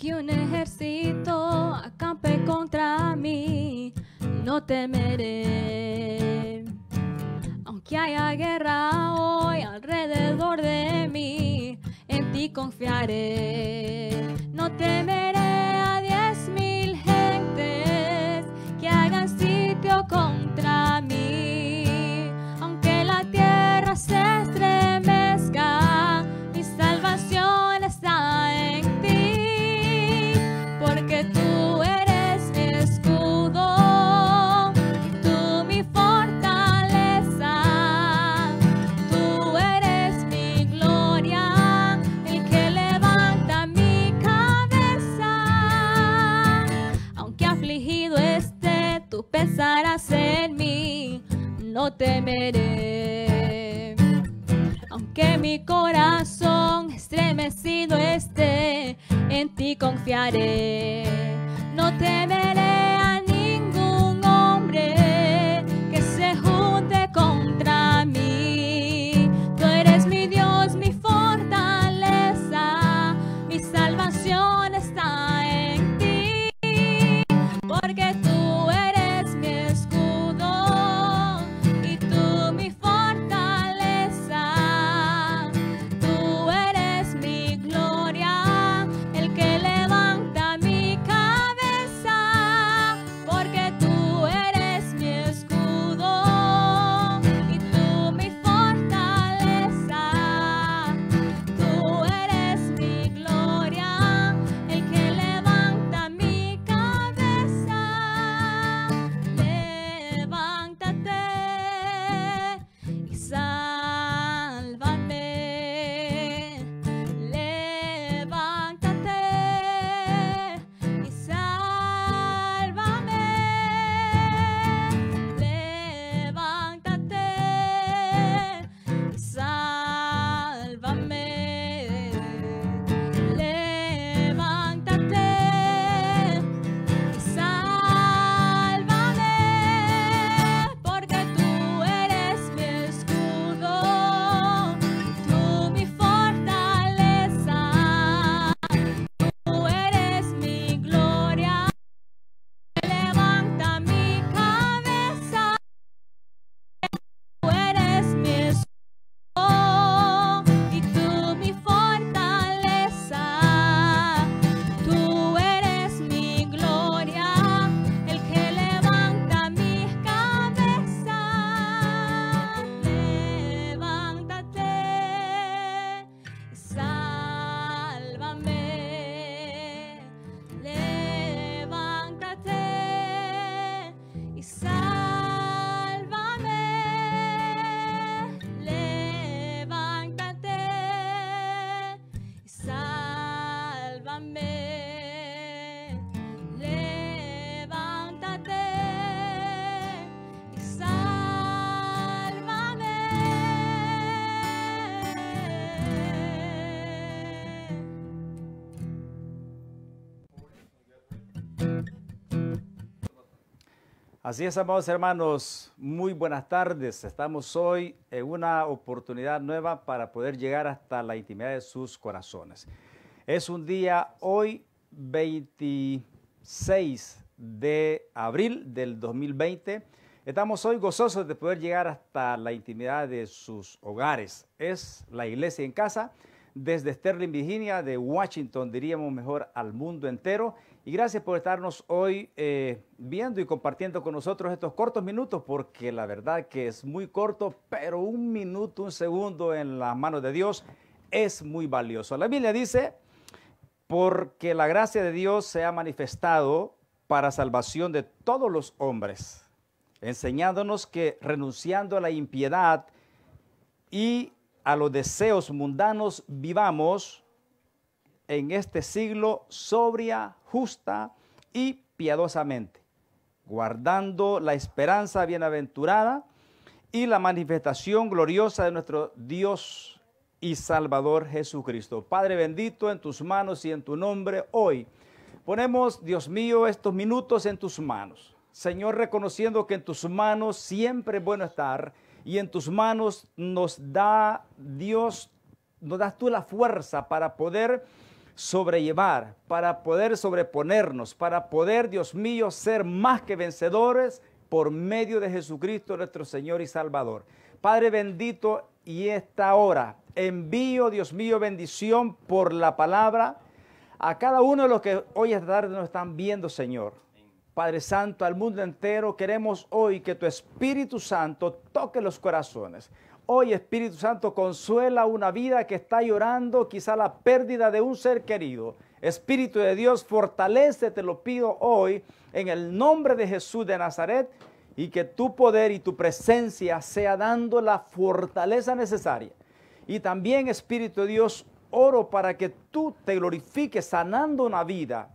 Aunque un ejército acampe contra mí, no temeré. Aunque haya guerra hoy alrededor de mí, en ti confiaré. No temeré a 10,000 gentes que hagan sitio contra mí. Aunque la tierra se estremezca, mi salvación está en ti, porque tú eres mi escudo, tú mi fortaleza, tú eres mi gloria, el que levanta mi cabeza. Aunque afligido esté, tú pensarás en mí, no temeré. Aunque mi corazón estremecido esté, en ti confiaré. No temeré a ningún hombre que se junte contra mí. Tú eres mi Dios, mi fortaleza, mi salvación está en ti, porque tú eres mi escudo y tú mi fortaleza. Tú eres mi gloria, el que levanta mi cabeza, porque tú eres mi escudo y tú mi fortaleza. Tú eres mi gloria, el que levanta mi cabeza. Levántate y sálvame. Levántate y sálvame. Levántate y sálvame. Levántate y sálvame, porque tú eres mi escudo, tú mi fortaleza, tú eres mi gloria, levanta mi cabeza. Tú eres mi escudo y tú mi fortaleza, tú eres mi gloria, el que levanta mi cabeza. Levántate y sálvame. Levántate y sálvame. Levántate y sálvame. Levántate y sálvame. Así es, amados hermanos, muy buenas tardes. Estamos hoy en una oportunidad nueva para poder llegar hasta la intimidad de sus corazones. Es un día hoy, 26 de abril del 2020. Estamos hoy gozosos de poder llegar hasta la intimidad de sus hogares. Es la Iglesia en Casa, desde Sterling, Virginia, de Washington, diríamos mejor, al mundo entero. Y gracias por estarnos hoy viendo y compartiendo con nosotros estos cortos minutos, porque la verdad que es muy corto, pero un minuto, un segundo en las manos de Dios es muy valioso. La Biblia dice, porque la gracia de Dios se ha manifestado para salvación de todos los hombres, enseñándonos que renunciando a la impiedad y a los deseos mundanos, vivamos en este siglo sobria, justa y piadosamente, guardando la esperanza bienaventurada y la manifestación gloriosa de nuestro Dios y Salvador Jesucristo. Padre bendito, en tus manos y en tu nombre hoy ponemos, Dios mío, estos minutos en tus manos. Señor, reconociendo que en tus manos siempre es bueno estar y en tus manos nos da Dios, nos das tú la fuerza para poder sobrellevar, para poder sobreponernos, para poder, Dios mío, ser más que vencedores por medio de Jesucristo nuestro Señor y Salvador. Padre bendito, y esta hora envío, Dios mío, bendición por la palabra a cada uno de los que hoy esta tarde nos están viendo, Señor. Padre Santo, al mundo entero queremos hoy que tu Espíritu Santo toque los corazones. Hoy, Espíritu Santo, consuela una vida que está llorando quizá la pérdida de un ser querido. Espíritu de Dios, fortalece, te lo pido hoy, en el nombre de Jesús de Nazaret, y que tu poder y tu presencia sea dando la fortaleza necesaria. Y también, Espíritu de Dios, oro para que tú te glorifiques sanando una vida.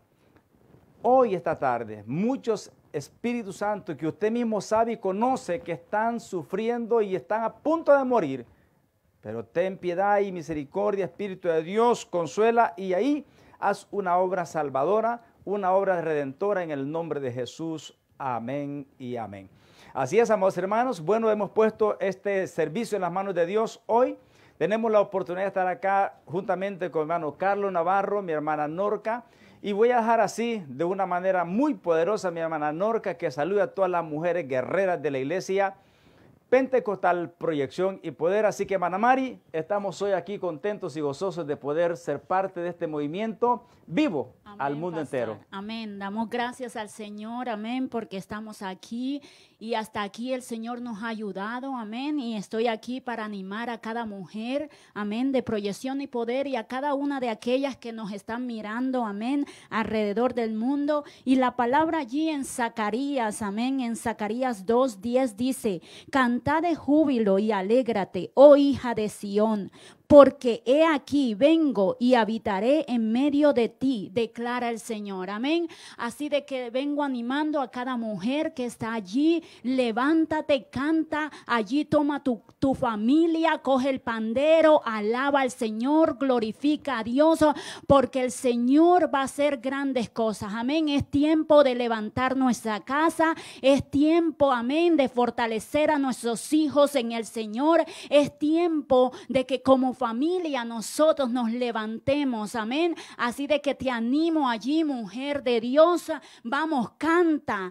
Hoy, esta tarde, muchos Espíritu Santo que usted mismo sabe y conoce que están sufriendo y están a punto de morir. Pero ten piedad y misericordia, Espíritu de Dios, consuela y ahí haz una obra salvadora, una obra redentora en el nombre de Jesús. Amén y amén. Así es, amados hermanos. Bueno, hemos puesto este servicio en las manos de Dios hoy. Tenemos la oportunidad de estar acá juntamente con mi hermano Carlos Navarro, mi hermana Norca. Y voy a dejar así, de una manera muy poderosa, mi hermana Norca, que saluda a todas las mujeres guerreras de la iglesia Pentecostal Proyección y Poder. Así que, hermana Mari, estamos hoy aquí contentos y gozosos de poder ser parte de este movimiento vivo. Amén, al mundo pastor. Entero. Amén. Damos gracias al Señor, amén, porque estamos aquí y hasta aquí el Señor nos ha ayudado, amén. Y estoy aquí para animar a cada mujer, amén, de Proyección y Poder y a cada una de aquellas que nos están mirando, amén, alrededor del mundo. Y la palabra allí en Zacarías, amén, en Zacarías 2:10 dice: cantad de júbilo y alégrate, oh hija de Sión, porque he aquí vengo y habitaré en medio de ti, declara el Señor. Amén. Así de que vengo animando a cada mujer que está allí. Levántate, canta. Allí toma tu familia, coge el pandero, alaba al Señor, glorifica a Dios, porque el Señor va a hacer grandes cosas. Amén. Es tiempo de levantar nuestra casa. Es tiempo, amén, de fortalecer a nuestros hijos en el Señor. Es tiempo de que como familia nosotros nos levantemos, amén. Así de que te animo allí, mujer de Dios, vamos, canta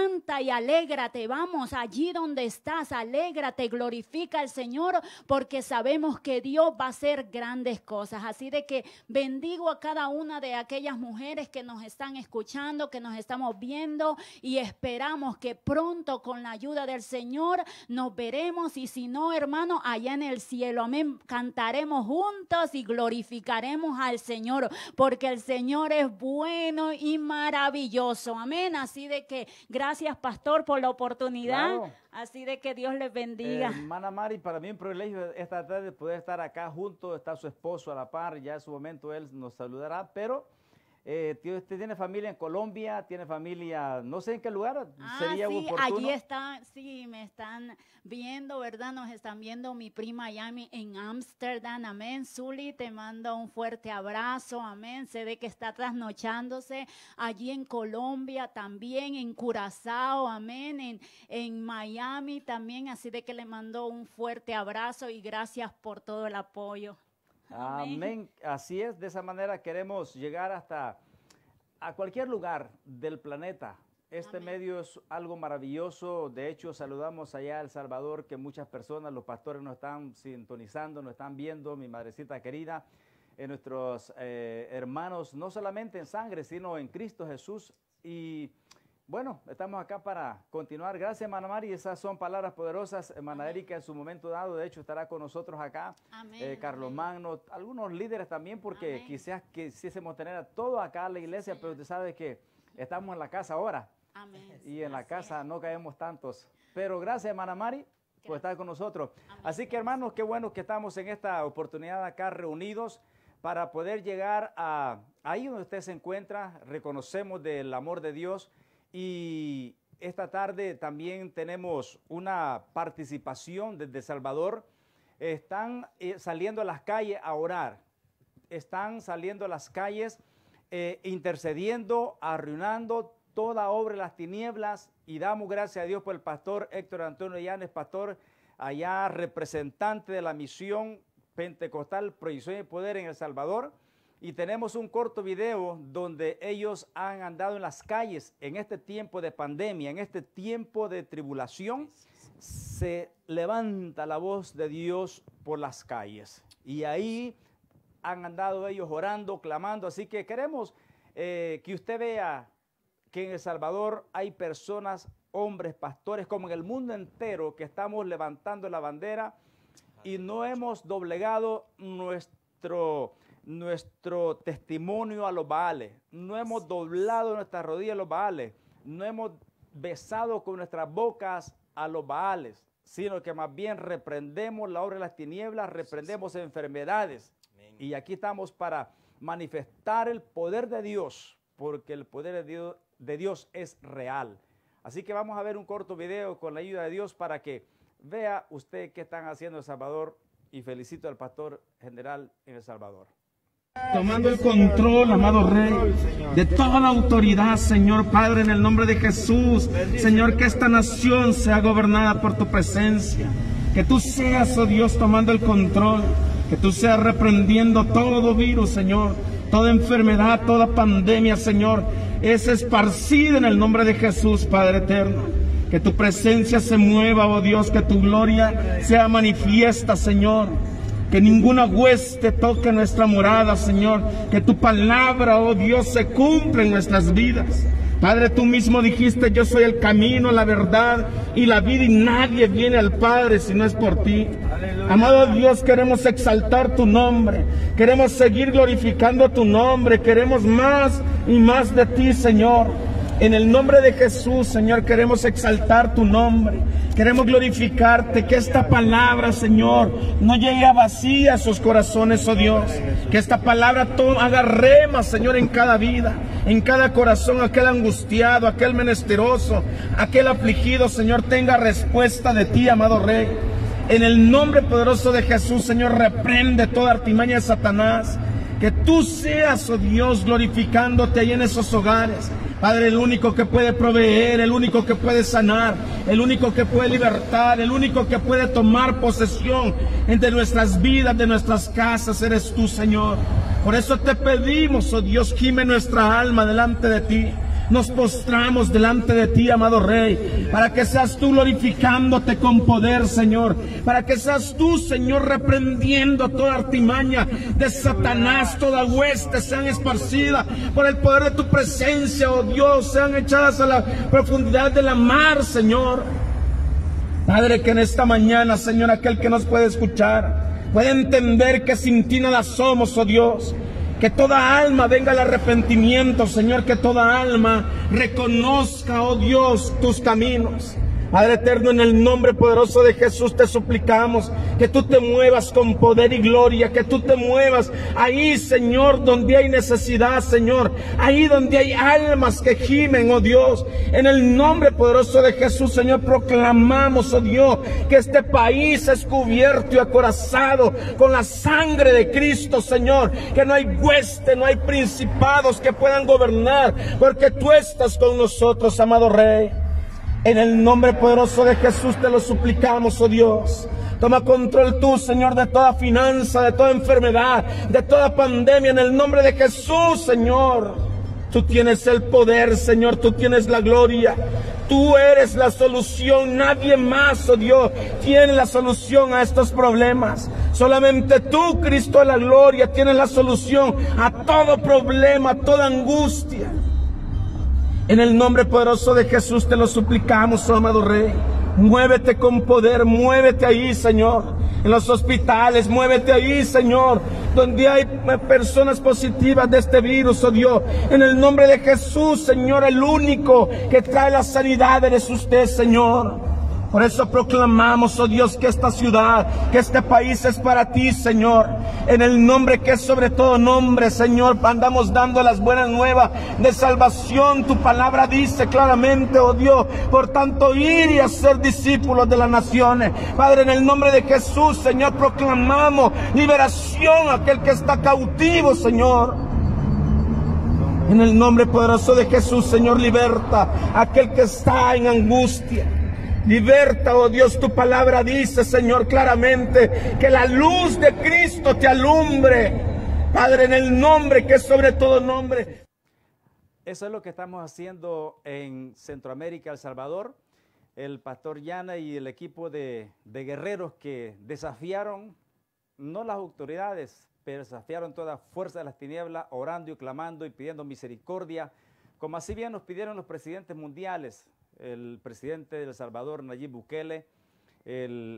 y alégrate, vamos allí donde estás, alégrate, glorifica al Señor, porque sabemos que Dios va a hacer grandes cosas. Así de que bendigo a cada una de aquellas mujeres que nos están escuchando, que nos estamos viendo, y esperamos que pronto con la ayuda del Señor nos veremos, y si no, hermano, allá en el cielo, amén, cantaremos juntos y glorificaremos al Señor, porque el Señor es bueno y maravilloso, amén. Así de que gracias, pastor, por la oportunidad. Claro. Así de que Dios les bendiga. Hermana Mari, para mí un privilegio esta tarde poder estar acá junto. Está su esposo a la par, ya en su momento él nos saludará, pero usted tiene familia en Colombia, tiene familia, no sé en qué lugar, sería sí, oportuno. Allí está, sí, me están viendo, ¿verdad? Nos están viendo mi prima Yami en Ámsterdam, amén. Zuli, te mando un fuerte abrazo, amén. Sé de que está trasnochándose allí en Colombia, también en Curazao, amén, en Miami también, así de que le mando un fuerte abrazo y gracias por todo el apoyo. Amén. Así es, de esa manera queremos llegar hasta a cualquier lugar del planeta. Este Amén. Medio es algo maravilloso. De hecho, saludamos allá a El Salvador, que muchas personas, los pastores nos están sintonizando, nos están viendo, mi madrecita querida, nuestros hermanos, no solamente en sangre, sino en Cristo Jesús. Y bueno, estamos acá para continuar. Gracias, hermana Mari. Esas son palabras poderosas. Hermana Erika, en su momento dado, de hecho, estará con nosotros acá. Amén, Carlos amén. Magno, algunos líderes también, porque amén. Quizás quisiésemos tener a todo acá en la iglesia, sí. Pero usted sabe que estamos en la casa ahora. Amén. Y en la casa no caemos tantos. Pero gracias, hermana Mari, por estar con nosotros. Amén. Así que, hermanos, qué bueno que estamos en esta oportunidad acá reunidos para poder llegar a ahí donde usted se encuentra. Reconocemos del amor de Dios. Y esta tarde también tenemos una participación desde El Salvador. Están saliendo a las calles a orar. Están saliendo a las calles intercediendo, arruinando toda obra de las tinieblas. Y damos gracias a Dios por el pastor Héctor Antonio Llanes, pastor allá representante de la misión pentecostal Proyección y Poder en El Salvador. y tenemos un corto video donde ellos han andado en las calles en este tiempo de pandemia, en este tiempo de tribulación. Se levanta la voz de Dios por las calles y ahí han andado ellos orando, clamando. Así que queremos que usted vea que en El Salvador hay personas, hombres, pastores, como en el mundo entero, que estamos levantando la bandera y no hemos doblegado nuestro testimonio a los Baales, no hemos doblado nuestras rodillas a los Baales, no hemos besado con nuestras bocas a los Baales, sino que más bien reprendemos la obra de las tinieblas, reprendemos enfermedades. Amén. Y aquí estamos para manifestar el poder de Dios, porque el poder de Dios es real. Así que vamos a ver un corto video con la ayuda de Dios para que vea usted qué están haciendo en El Salvador, y felicito al pastor general en El Salvador. Tomando el control, amado Rey, de toda la autoridad, Señor Padre, en el nombre de Jesús. Señor, que esta nación sea gobernada por tu presencia. Que tú seas, oh Dios, tomando el control. Que tú seas reprendiendo todo virus, Señor. Toda enfermedad, toda pandemia, Señor, es esparcida en el nombre de Jesús, Padre eterno. Que tu presencia se mueva, oh Dios, que tu gloria sea manifiesta, Señor. Que ninguna hueste toque nuestra morada, Señor. Que tu palabra, oh Dios, se cumpla en nuestras vidas. Padre, tú mismo dijiste, yo soy el camino, la verdad y la vida, y nadie viene al Padre si no es por ti. Aleluya. Amado Dios, queremos exaltar tu nombre. Queremos seguir glorificando tu nombre. Queremos más y más de ti, Señor. En el nombre de Jesús, Señor, queremos exaltar tu nombre. Queremos glorificarte, que esta palabra, Señor, no llegue a vacía a sus corazones, oh Dios. Que esta palabra haga rema, Señor, en cada vida, en cada corazón, aquel angustiado, aquel menesteroso, aquel afligido, Señor, tenga respuesta de ti, amado Rey. En el nombre poderoso de Jesús, Señor, reprende toda artimaña de Satanás. Que tú seas, oh Dios, glorificándote ahí en esos hogares. Padre, el único que puede proveer, el único que puede sanar, el único que puede libertar, el único que puede tomar posesión de nuestras vidas, de nuestras casas, eres tú, Señor. Por eso te pedimos, oh Dios, gime nuestra alma delante de ti. Nos postramos delante de ti, amado Rey, para que seas tú glorificándote con poder, Señor. Para que seas tú, Señor, reprendiendo toda artimaña de Satanás, toda hueste sean esparcidas por el poder de tu presencia, oh Dios, sean echadas a la profundidad de la mar, Señor. Padre, que en esta mañana, Señor, aquel que nos puede escuchar, puede entender que sin ti nada somos, oh Dios. Que toda alma venga al arrepentimiento, Señor, que toda alma reconozca, oh Dios, tus caminos. Padre eterno, en el nombre poderoso de Jesús te suplicamos que tú te muevas con poder y gloria, que tú te muevas ahí, Señor, donde hay necesidad, Señor, ahí donde hay almas que gimen, oh Dios. En el nombre poderoso de Jesús, Señor, proclamamos, oh Dios, que este país es cubierto y acorazado con la sangre de Cristo, Señor, que no hay hueste, no hay principados que puedan gobernar, porque tú estás con nosotros, amado Rey. En el nombre poderoso de Jesús te lo suplicamos, oh Dios. Toma control tú, Señor, de toda finanza, de toda enfermedad, de toda pandemia. En el nombre de Jesús, Señor. Tú tienes el poder, Señor, tú tienes la gloria. Tú eres la solución, nadie más, oh Dios, tiene la solución a estos problemas. Solamente tú, Cristo de la gloria, tienes la solución a todo problema, a toda angustia. En el nombre poderoso de Jesús te lo suplicamos, oh amado Rey. Muévete con poder, muévete ahí, Señor. En los hospitales, muévete ahí, Señor. Donde hay personas positivas de este virus, oh Dios. En el nombre de Jesús, Señor, el único que trae la sanidad eres usted, Señor. Por eso proclamamos, oh Dios, que esta ciudad, que este país es para ti, Señor. En el nombre que es sobre todo nombre, Señor, andamos dando las buenas nuevas de salvación. Tu palabra dice claramente, oh Dios, por tanto ir y hacer discípulos de las naciones. Padre, en el nombre de Jesús, Señor, proclamamos liberación a aquel que está cautivo, Señor. En el nombre poderoso de Jesús, Señor, liberta a aquel que está en angustia. Liberta, oh Dios, tu palabra dice, Señor, claramente, que la luz de Cristo te alumbre. Padre, en el nombre que es sobre todo nombre. Eso es lo que estamos haciendo en Centroamérica, El Salvador. El pastor Yana y el equipo de guerreros que desafiaron, no las autoridades, pero desafiaron toda fuerza de las tinieblas, orando y clamando y pidiendo misericordia, como así bien nos pidieron los presidentes mundiales, el presidente de El Salvador, Nayib Bukele, el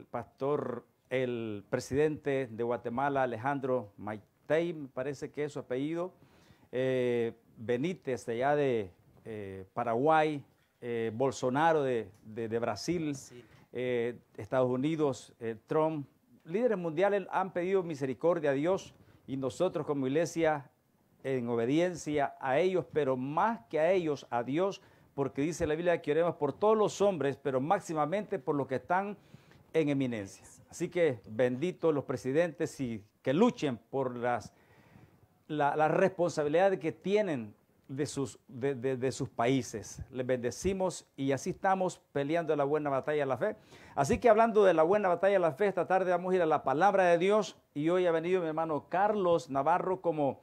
presidente de Guatemala, Alejandro Yamatei, me parece que es su apellido, Benítez de allá de Paraguay, Bolsonaro de Brasil, sí. Estados Unidos, Trump, líderes mundiales han pedido misericordia a Dios y nosotros como iglesia en obediencia a ellos, pero más que a ellos, a Dios, porque dice la Biblia que oremos por todos los hombres, pero máximamente por los que están en eminencia. Así que benditos los presidentes y que luchen por la responsabilidad que tienen de sus países. Les bendecimos y así estamos peleando la buena batalla de la fe. Así que hablando de la buena batalla de la fe, esta tarde vamos a ir a la palabra de Dios y hoy ha venido mi hermano Carlos Navarro como,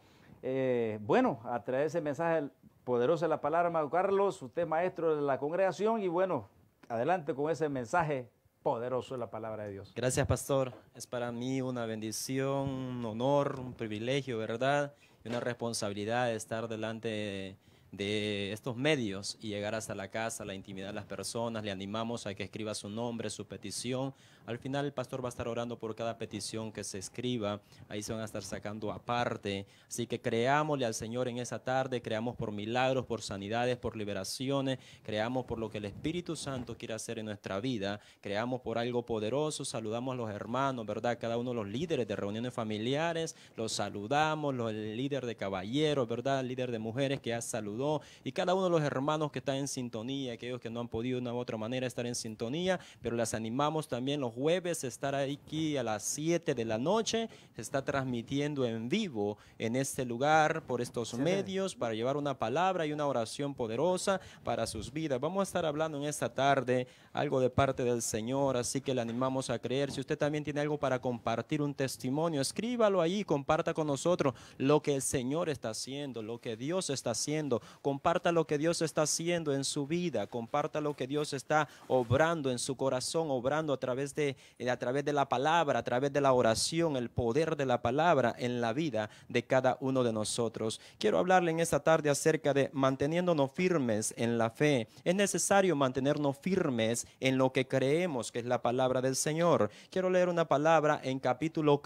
a traer ese mensaje poderoso de la palabra. Hermano Carlos, usted es maestro de la congregación y bueno, adelante con ese mensaje poderoso de la palabra de Dios. Gracias, pastor. Es para mí una bendición, un honor, un privilegio, ¿verdad? Y una responsabilidad de estar delante de estos medios y llegar hasta la casa, la intimidad de las personas. Le animamos a que escriba su nombre, su petición. Al final el pastor va a estar orando por cada petición que se escriba. Ahí se van a estar sacando aparte. Así que creámosle al Señor en esa tarde. Creamos por milagros, por sanidades, por liberaciones. Creamos por lo que el Espíritu Santo quiere hacer en nuestra vida. Creamos por algo poderoso. Saludamos a los hermanos, ¿verdad? Cada uno de los líderes de reuniones familiares. Los saludamos. El líder de caballeros, ¿verdad? El líder de mujeres que ya saludó. Y cada uno de los hermanos que están en sintonía. Aquellos que no han podido de una u otra manera estar en sintonía. Pero les animamos también los jueves estar aquí a las 7 de la noche. Se está transmitiendo en vivo en este lugar por estos medios para llevar una palabra y una oración poderosa para sus vidas. Vamos a estar hablando en esta tarde algo de parte del Señor, así que le animamos a creer. Si usted también tiene algo para compartir, un testimonio, escríbalo ahí, comparta con nosotros lo que el Señor está haciendo, lo que Dios está haciendo. Comparta lo que Dios está haciendo en su vida, comparta lo que Dios está obrando en su corazón, obrando a través de la palabra, a través de la oración, el poder de la palabra en la vida de cada uno de nosotros. Quiero hablarle en esta tarde acerca de manteniéndonos firmes en la fe. Es necesario mantenernos firmes en lo que creemos que es la palabra del Señor. Quiero leer una palabra en capítulo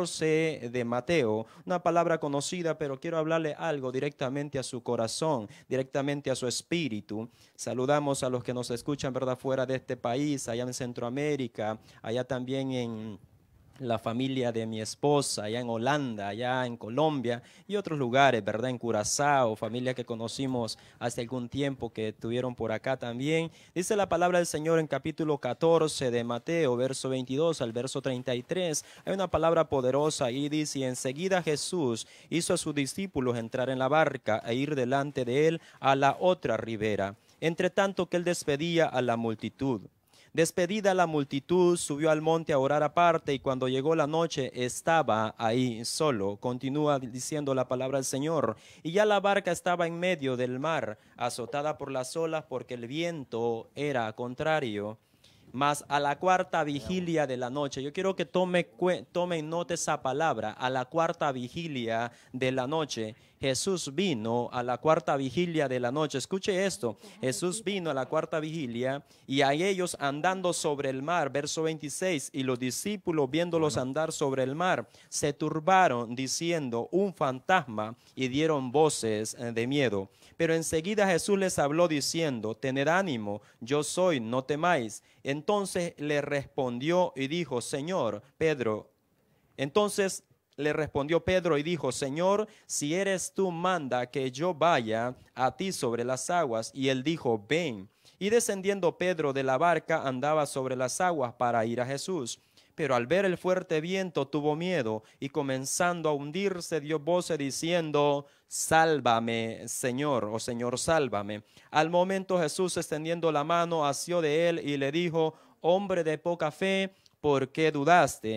14 de Mateo, una palabra conocida, pero quiero hablarle algo directamente a su corazón, directamente a su espíritu. Saludamos a los que nos escuchan, ¿verdad?, fuera de este país, allá en Centroamérica, allá también en la familia de mi esposa, allá en Holanda, allá en Colombia y otros lugares, ¿verdad? En Curazao, familia que conocimos hace algún tiempo que estuvieron por acá también. Dice la palabra del Señor en capítulo 14 de Mateo, verso 22 al verso 33. Hay una palabra poderosa y dice: y enseguida Jesús hizo a sus discípulos entrar en la barca e ir delante de él a la otra ribera, entre tanto que él despedía a la multitud. Despedida la multitud, subió al monte a orar aparte, y cuando llegó la noche estaba ahí solo. Continúa diciendo la palabra del Señor. Y ya la barca estaba en medio del mar, azotada por las olas, porque el viento era contrario. Mas a la cuarta vigilia de la noche, yo quiero que tomen nota esa palabra, a la cuarta vigilia de la noche. Jesús vino a la cuarta vigilia de la noche. Escuche esto, Jesús vino a la cuarta vigilia y a ellos andando sobre el mar, verso 26, y los discípulos viéndolos andar sobre el mar, se turbaron diciendo: un fantasma, y dieron voces de miedo. Pero enseguida Jesús les habló diciendo: tened ánimo, yo soy, no temáis. Entonces le respondió y dijo: Señor, Pedro. Entonces le respondió Pedro y dijo: Señor, si eres tú, manda que yo vaya a ti sobre las aguas. Y él dijo: ven. Y descendiendo Pedro de la barca, andaba sobre las aguas para ir a Jesús. Pero al ver el fuerte viento tuvo miedo, y comenzando a hundirse dio voces diciendo: sálvame, Señor, o Señor, sálvame. Al momento Jesús, extendiendo la mano, asió de él y le dijo: hombre de poca fe, ¿por qué dudaste?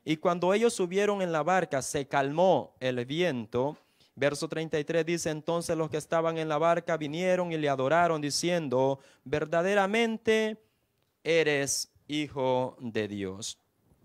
Y cuando ellos subieron en la barca, se calmó el viento. Verso 33 dice, entonces los que estaban en la barca vinieron y le adoraron diciendo, verdaderamente eres Hijo de Dios.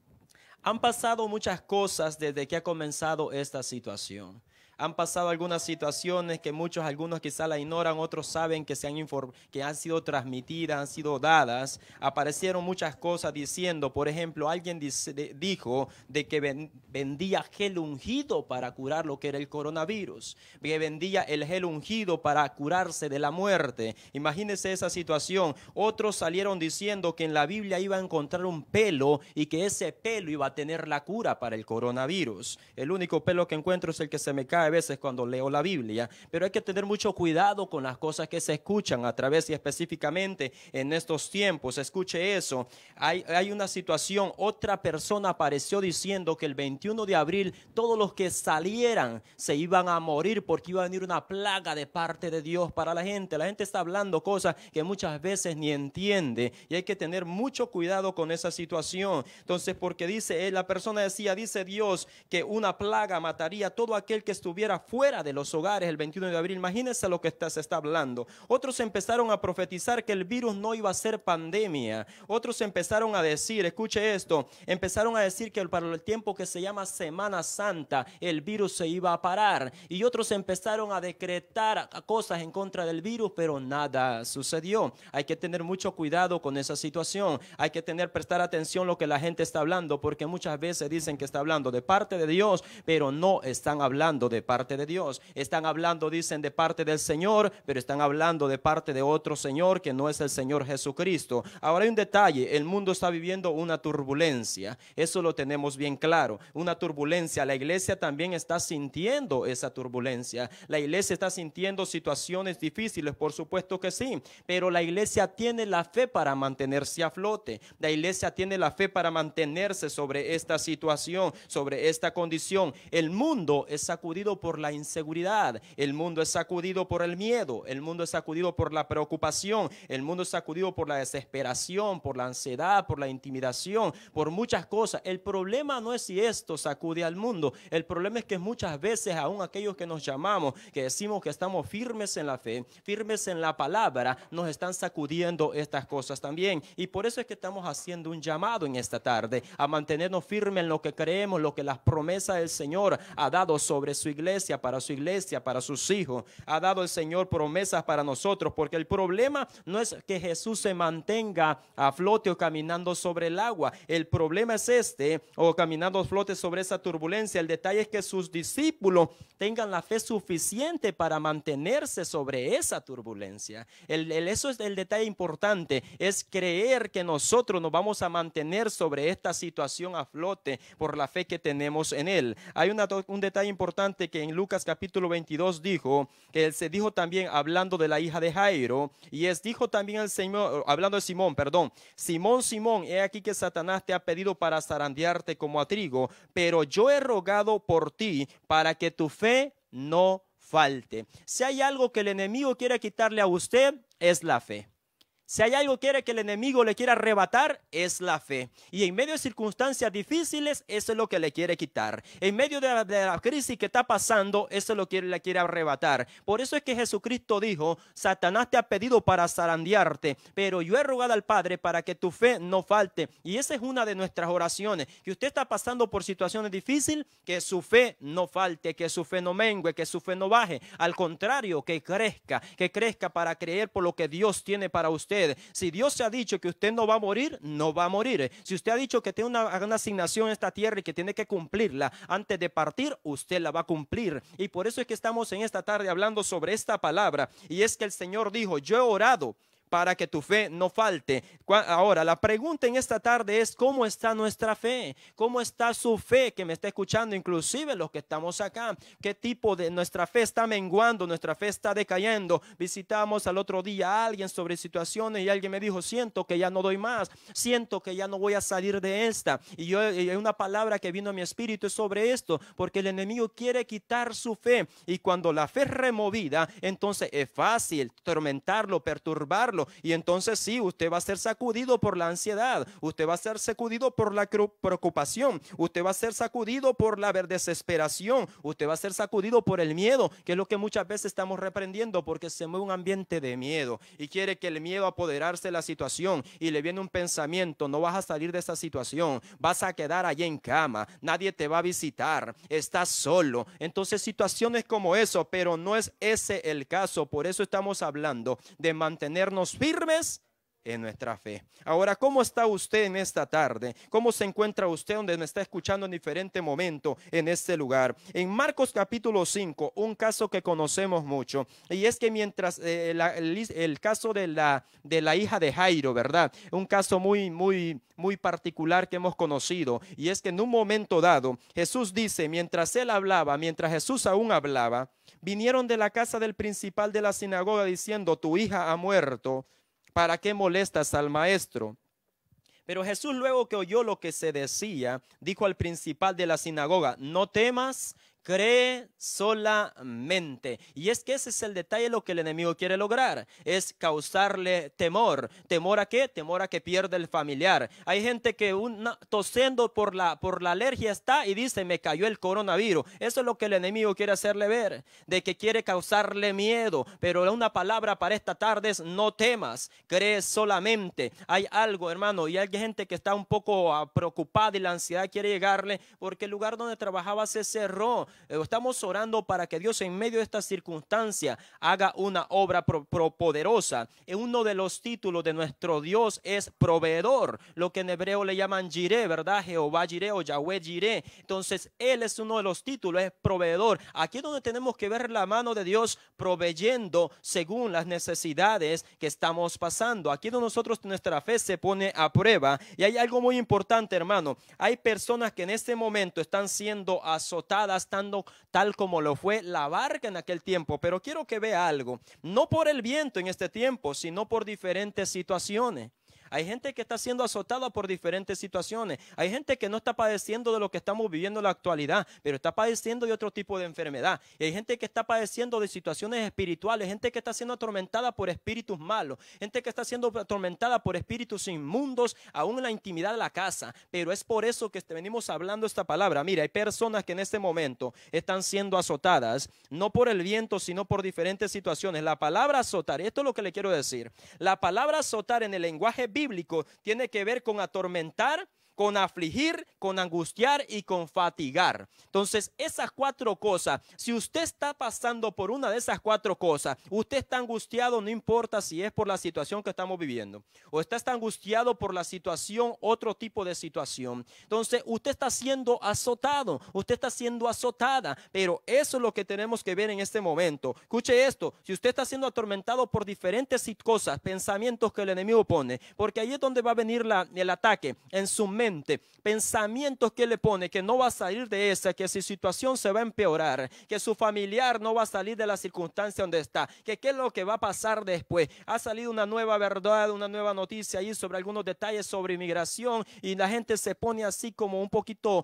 Han pasado muchas cosas desde que ha comenzado esta situación. Han pasado algunas situaciones que algunos quizá la ignoran, otros saben que que han sido transmitidas, han sido dadas. Aparecieron muchas cosas diciendo, por ejemplo, alguien dijo de que vendía gel ungido para curar lo que era el coronavirus, que vendía el gel ungido para curarse de la muerte. Imagínense esa situación. Otros salieron diciendo que en la Biblia iba a encontrar un pelo y que ese pelo iba a tener la cura para el coronavirus. El único pelo que encuentro es el que se me cae a veces cuando leo la Biblia, pero hay que tener mucho cuidado con las cosas que se escuchan a través y específicamente en estos tiempos. Escuche eso, hay una situación, otra persona apareció diciendo que el 21 de abril todos los que salieran se iban a morir porque iba a venir una plaga de parte de Dios para la gente. La gente está hablando cosas que muchas veces ni entiende y hay que tener mucho cuidado con esa situación. Entonces, porque la persona decía, dice Dios que una plaga mataría a todo aquel que estuviera fuera de los hogares el 21 de abril. Imagínense lo que se está hablando. Otros empezaron a profetizar que el virus no iba a ser pandemia. Otros empezaron a decir, escuche esto, empezaron a decir que para el tiempo que se llama Semana Santa el virus se iba a parar. Y otros empezaron a decretar cosas en contra del virus, pero nada sucedió. Hay que tener mucho cuidado con esa situación. Hay que prestar atención a lo que la gente está hablando, porque muchas veces dicen que está hablando de parte de Dios, pero no están hablando de parte de Dios. Están hablando, dicen, de parte del Señor, pero están hablando de parte de otro Señor que no es el Señor Jesucristo. Ahora hay un detalle, el mundo está viviendo una turbulencia, eso lo tenemos bien claro, una turbulencia. La iglesia también está sintiendo esa turbulencia, la iglesia está sintiendo situaciones difíciles, por supuesto que sí, pero la iglesia tiene la fe para mantenerse a flote, la iglesia tiene la fe para mantenerse sobre esta situación, sobre esta condición. El mundo es sacudido por la inseguridad, el mundo es sacudido por el miedo, el mundo es sacudido por la preocupación, el mundo es sacudido por la desesperación, por la ansiedad, por la intimidación, por muchas cosas. El problema no es si esto sacude al mundo, el problema es que muchas veces aún aquellos que nos llamamos, que decimos que estamos firmes en la fe, firmes en la palabra, nos están sacudiendo estas cosas también. Y por eso es que estamos haciendo un llamado en esta tarde a mantenernos firmes en lo que creemos, lo que las promesas del Señor ha dado sobre su iglesia, para sus hijos. Ha dado el Señor promesas para nosotros, porque el problema no es que Jesús se mantenga a flote o caminando sobre el agua. El problema es o caminando a flote sobre esa turbulencia. El detalle es que sus discípulos tengan la fe suficiente para mantenerse sobre esa turbulencia. Eso es el detalle importante, es creer que nosotros nos vamos a mantener sobre esta situación a flote por la fe que tenemos en Él. Hay un detalle importante que en Lucas capítulo 22 dijo, que él se dijo también hablando de la hija de Jairo, dijo también el Señor, hablando de Simón, Simón, Simón, he aquí que Satanás te ha pedido para zarandearte como a trigo, pero yo he rogado por ti para que tu fe no falte. Si hay algo que el enemigo quiere quitarle a usted, es la fe. Si hay algo que el enemigo le quiere arrebatar, es la fe. Y en medio de circunstancias difíciles, eso es lo que le quiere quitar. En medio de la crisis que está pasando, eso es lo que le quiere arrebatar. Por eso es que Jesucristo dijo, Satanás te ha pedido para zarandearte, pero yo he rogado al Padre para que tu fe no falte. Y esa es una de nuestras oraciones. Que usted está pasando por situaciones difíciles, que su fe no falte, que su fe no mengue, que su fe no baje. Al contrario, que crezca para creer por lo que Dios tiene para usted. Si Dios se ha dicho que usted no va a morir, no va a morir. Si usted ha dicho que tiene una asignación en esta tierra y que tiene que cumplirla antes de partir, usted la va a cumplir. Y por eso es que estamos en esta tarde hablando sobre esta palabra. Y es que el Señor dijo, yo he orado para que tu fe no falte. Ahora, la pregunta en esta tarde es, ¿cómo está nuestra fe? ¿Cómo está su fe que me está escuchando? Inclusive los que estamos acá. ¿Qué tipo de nuestra fe está menguando? ¿Nuestra fe está decayendo? Visitamos al otro día a alguien sobre situaciones y alguien me dijo, siento que ya no doy más. Siento que ya no voy a salir de esta. Y hay una palabra que vino a mi espíritu es sobre esto, porque el enemigo quiere quitar su fe. Y cuando la fe es removida, entonces es fácil tormentarlo, perturbarlo. hacerlo. Y entonces sí, usted va a ser sacudido por la ansiedad, usted va a ser sacudido por la preocupación, usted va a ser sacudido por la desesperación, usted va a ser sacudido por el miedo, que es lo que muchas veces estamos reprendiendo, porque se mueve un ambiente de miedo y quiere que el miedo apoderarse de la situación, y le viene un pensamiento: no vas a salir de esa situación, vas a quedar allí en cama, nadie te va a visitar, estás solo. Entonces situaciones como eso, pero no es ese el caso. Por eso estamos hablando de mantenernos firmes en nuestra fe. Ahora, ¿cómo está usted en esta tarde? ¿Cómo se encuentra usted donde me está escuchando en diferente momento en este lugar? En Marcos capítulo 5, un caso que conocemos mucho, y es que mientras el caso de la hija de Jairo, ¿verdad? Un caso muy particular que hemos conocido, y es que en un momento dado, Jesús dice, mientras Jesús aún hablaba, vinieron de la casa del principal de la sinagoga diciendo: tu hija ha muerto, ¿para qué molestas al maestro? Pero Jesús, luego que oyó lo que se decía, dijo al principal de la sinagoga: no temas, cree solamente. Y es que ese es el detalle, lo que el enemigo quiere lograr, es causarle temor. ¿Temor a qué? Temor a que pierda el familiar. Hay gente que tosiendo por la alergia está y dice: me cayó el coronavirus. Eso es lo que el enemigo quiere hacerle ver, de que quiere causarle miedo. Pero una palabra para esta tarde es: no temas, cree solamente. Hay algo, hermano, y hay gente que está un poco preocupada y la ansiedad quiere llegarle porque el lugar donde trabajaba se cerró. Estamos orando para que Dios, en medio de esta circunstancia, haga una obra poderosa. Uno de los títulos de nuestro Dios es proveedor, lo que en hebreo le llaman Jireh, ¿verdad? Jehová Jireh o Yahweh Jireh. Entonces Él es uno de los títulos, es proveedor. Aquí es donde tenemos que ver la mano de Dios proveyendo según las necesidades que estamos pasando. Aquí es donde nuestra fe se pone a prueba. Y hay algo muy importante, hermano. Hay personas que en este momento están siendo azotadas, tal como lo fue la barca en aquel tiempo. Pero quiero que vea algo: no por el viento en este tiempo, sino por diferentes situaciones. Hay gente que está siendo azotada por diferentes situaciones. Hay gente que no está padeciendo de lo que estamos viviendo en la actualidad, pero está padeciendo de otro tipo de enfermedad. Y hay gente que está padeciendo de situaciones espirituales, gente que está siendo atormentada por espíritus malos, gente que está siendo atormentada por espíritus inmundos, aún en la intimidad de la casa. Pero es por eso que venimos hablando esta palabra. Mira, hay personas que en este momento están siendo azotadas, no por el viento, sino por diferentes situaciones. La palabra azotar, esto es lo que le quiero decir. La palabra azotar en el lenguaje bíblico tiene que ver con atormentar, con afligir, con angustiar y con fatigar. Entonces, esas cuatro cosas, si usted está pasando por una de esas cuatro cosas, usted está angustiado, no importa si es por la situación que estamos viviendo, o está angustiado por la situación, otro tipo de situación. Entonces, usted está siendo azotado, usted está siendo azotada, pero eso es lo que tenemos que ver en este momento. Escuche esto: si usted está siendo atormentado por diferentes cosas, pensamientos que el enemigo pone, porque ahí es donde va a venir el ataque, en su mente. Pensamientos que le pone que no va a salir de esa, que su situación se va a empeorar, que su familiar no va a salir de la circunstancia donde está, que qué es lo que va a pasar después. Ha salido una nueva verdad, una nueva noticia ahí sobre algunos detalles sobre inmigración, y la gente se pone así como un poquito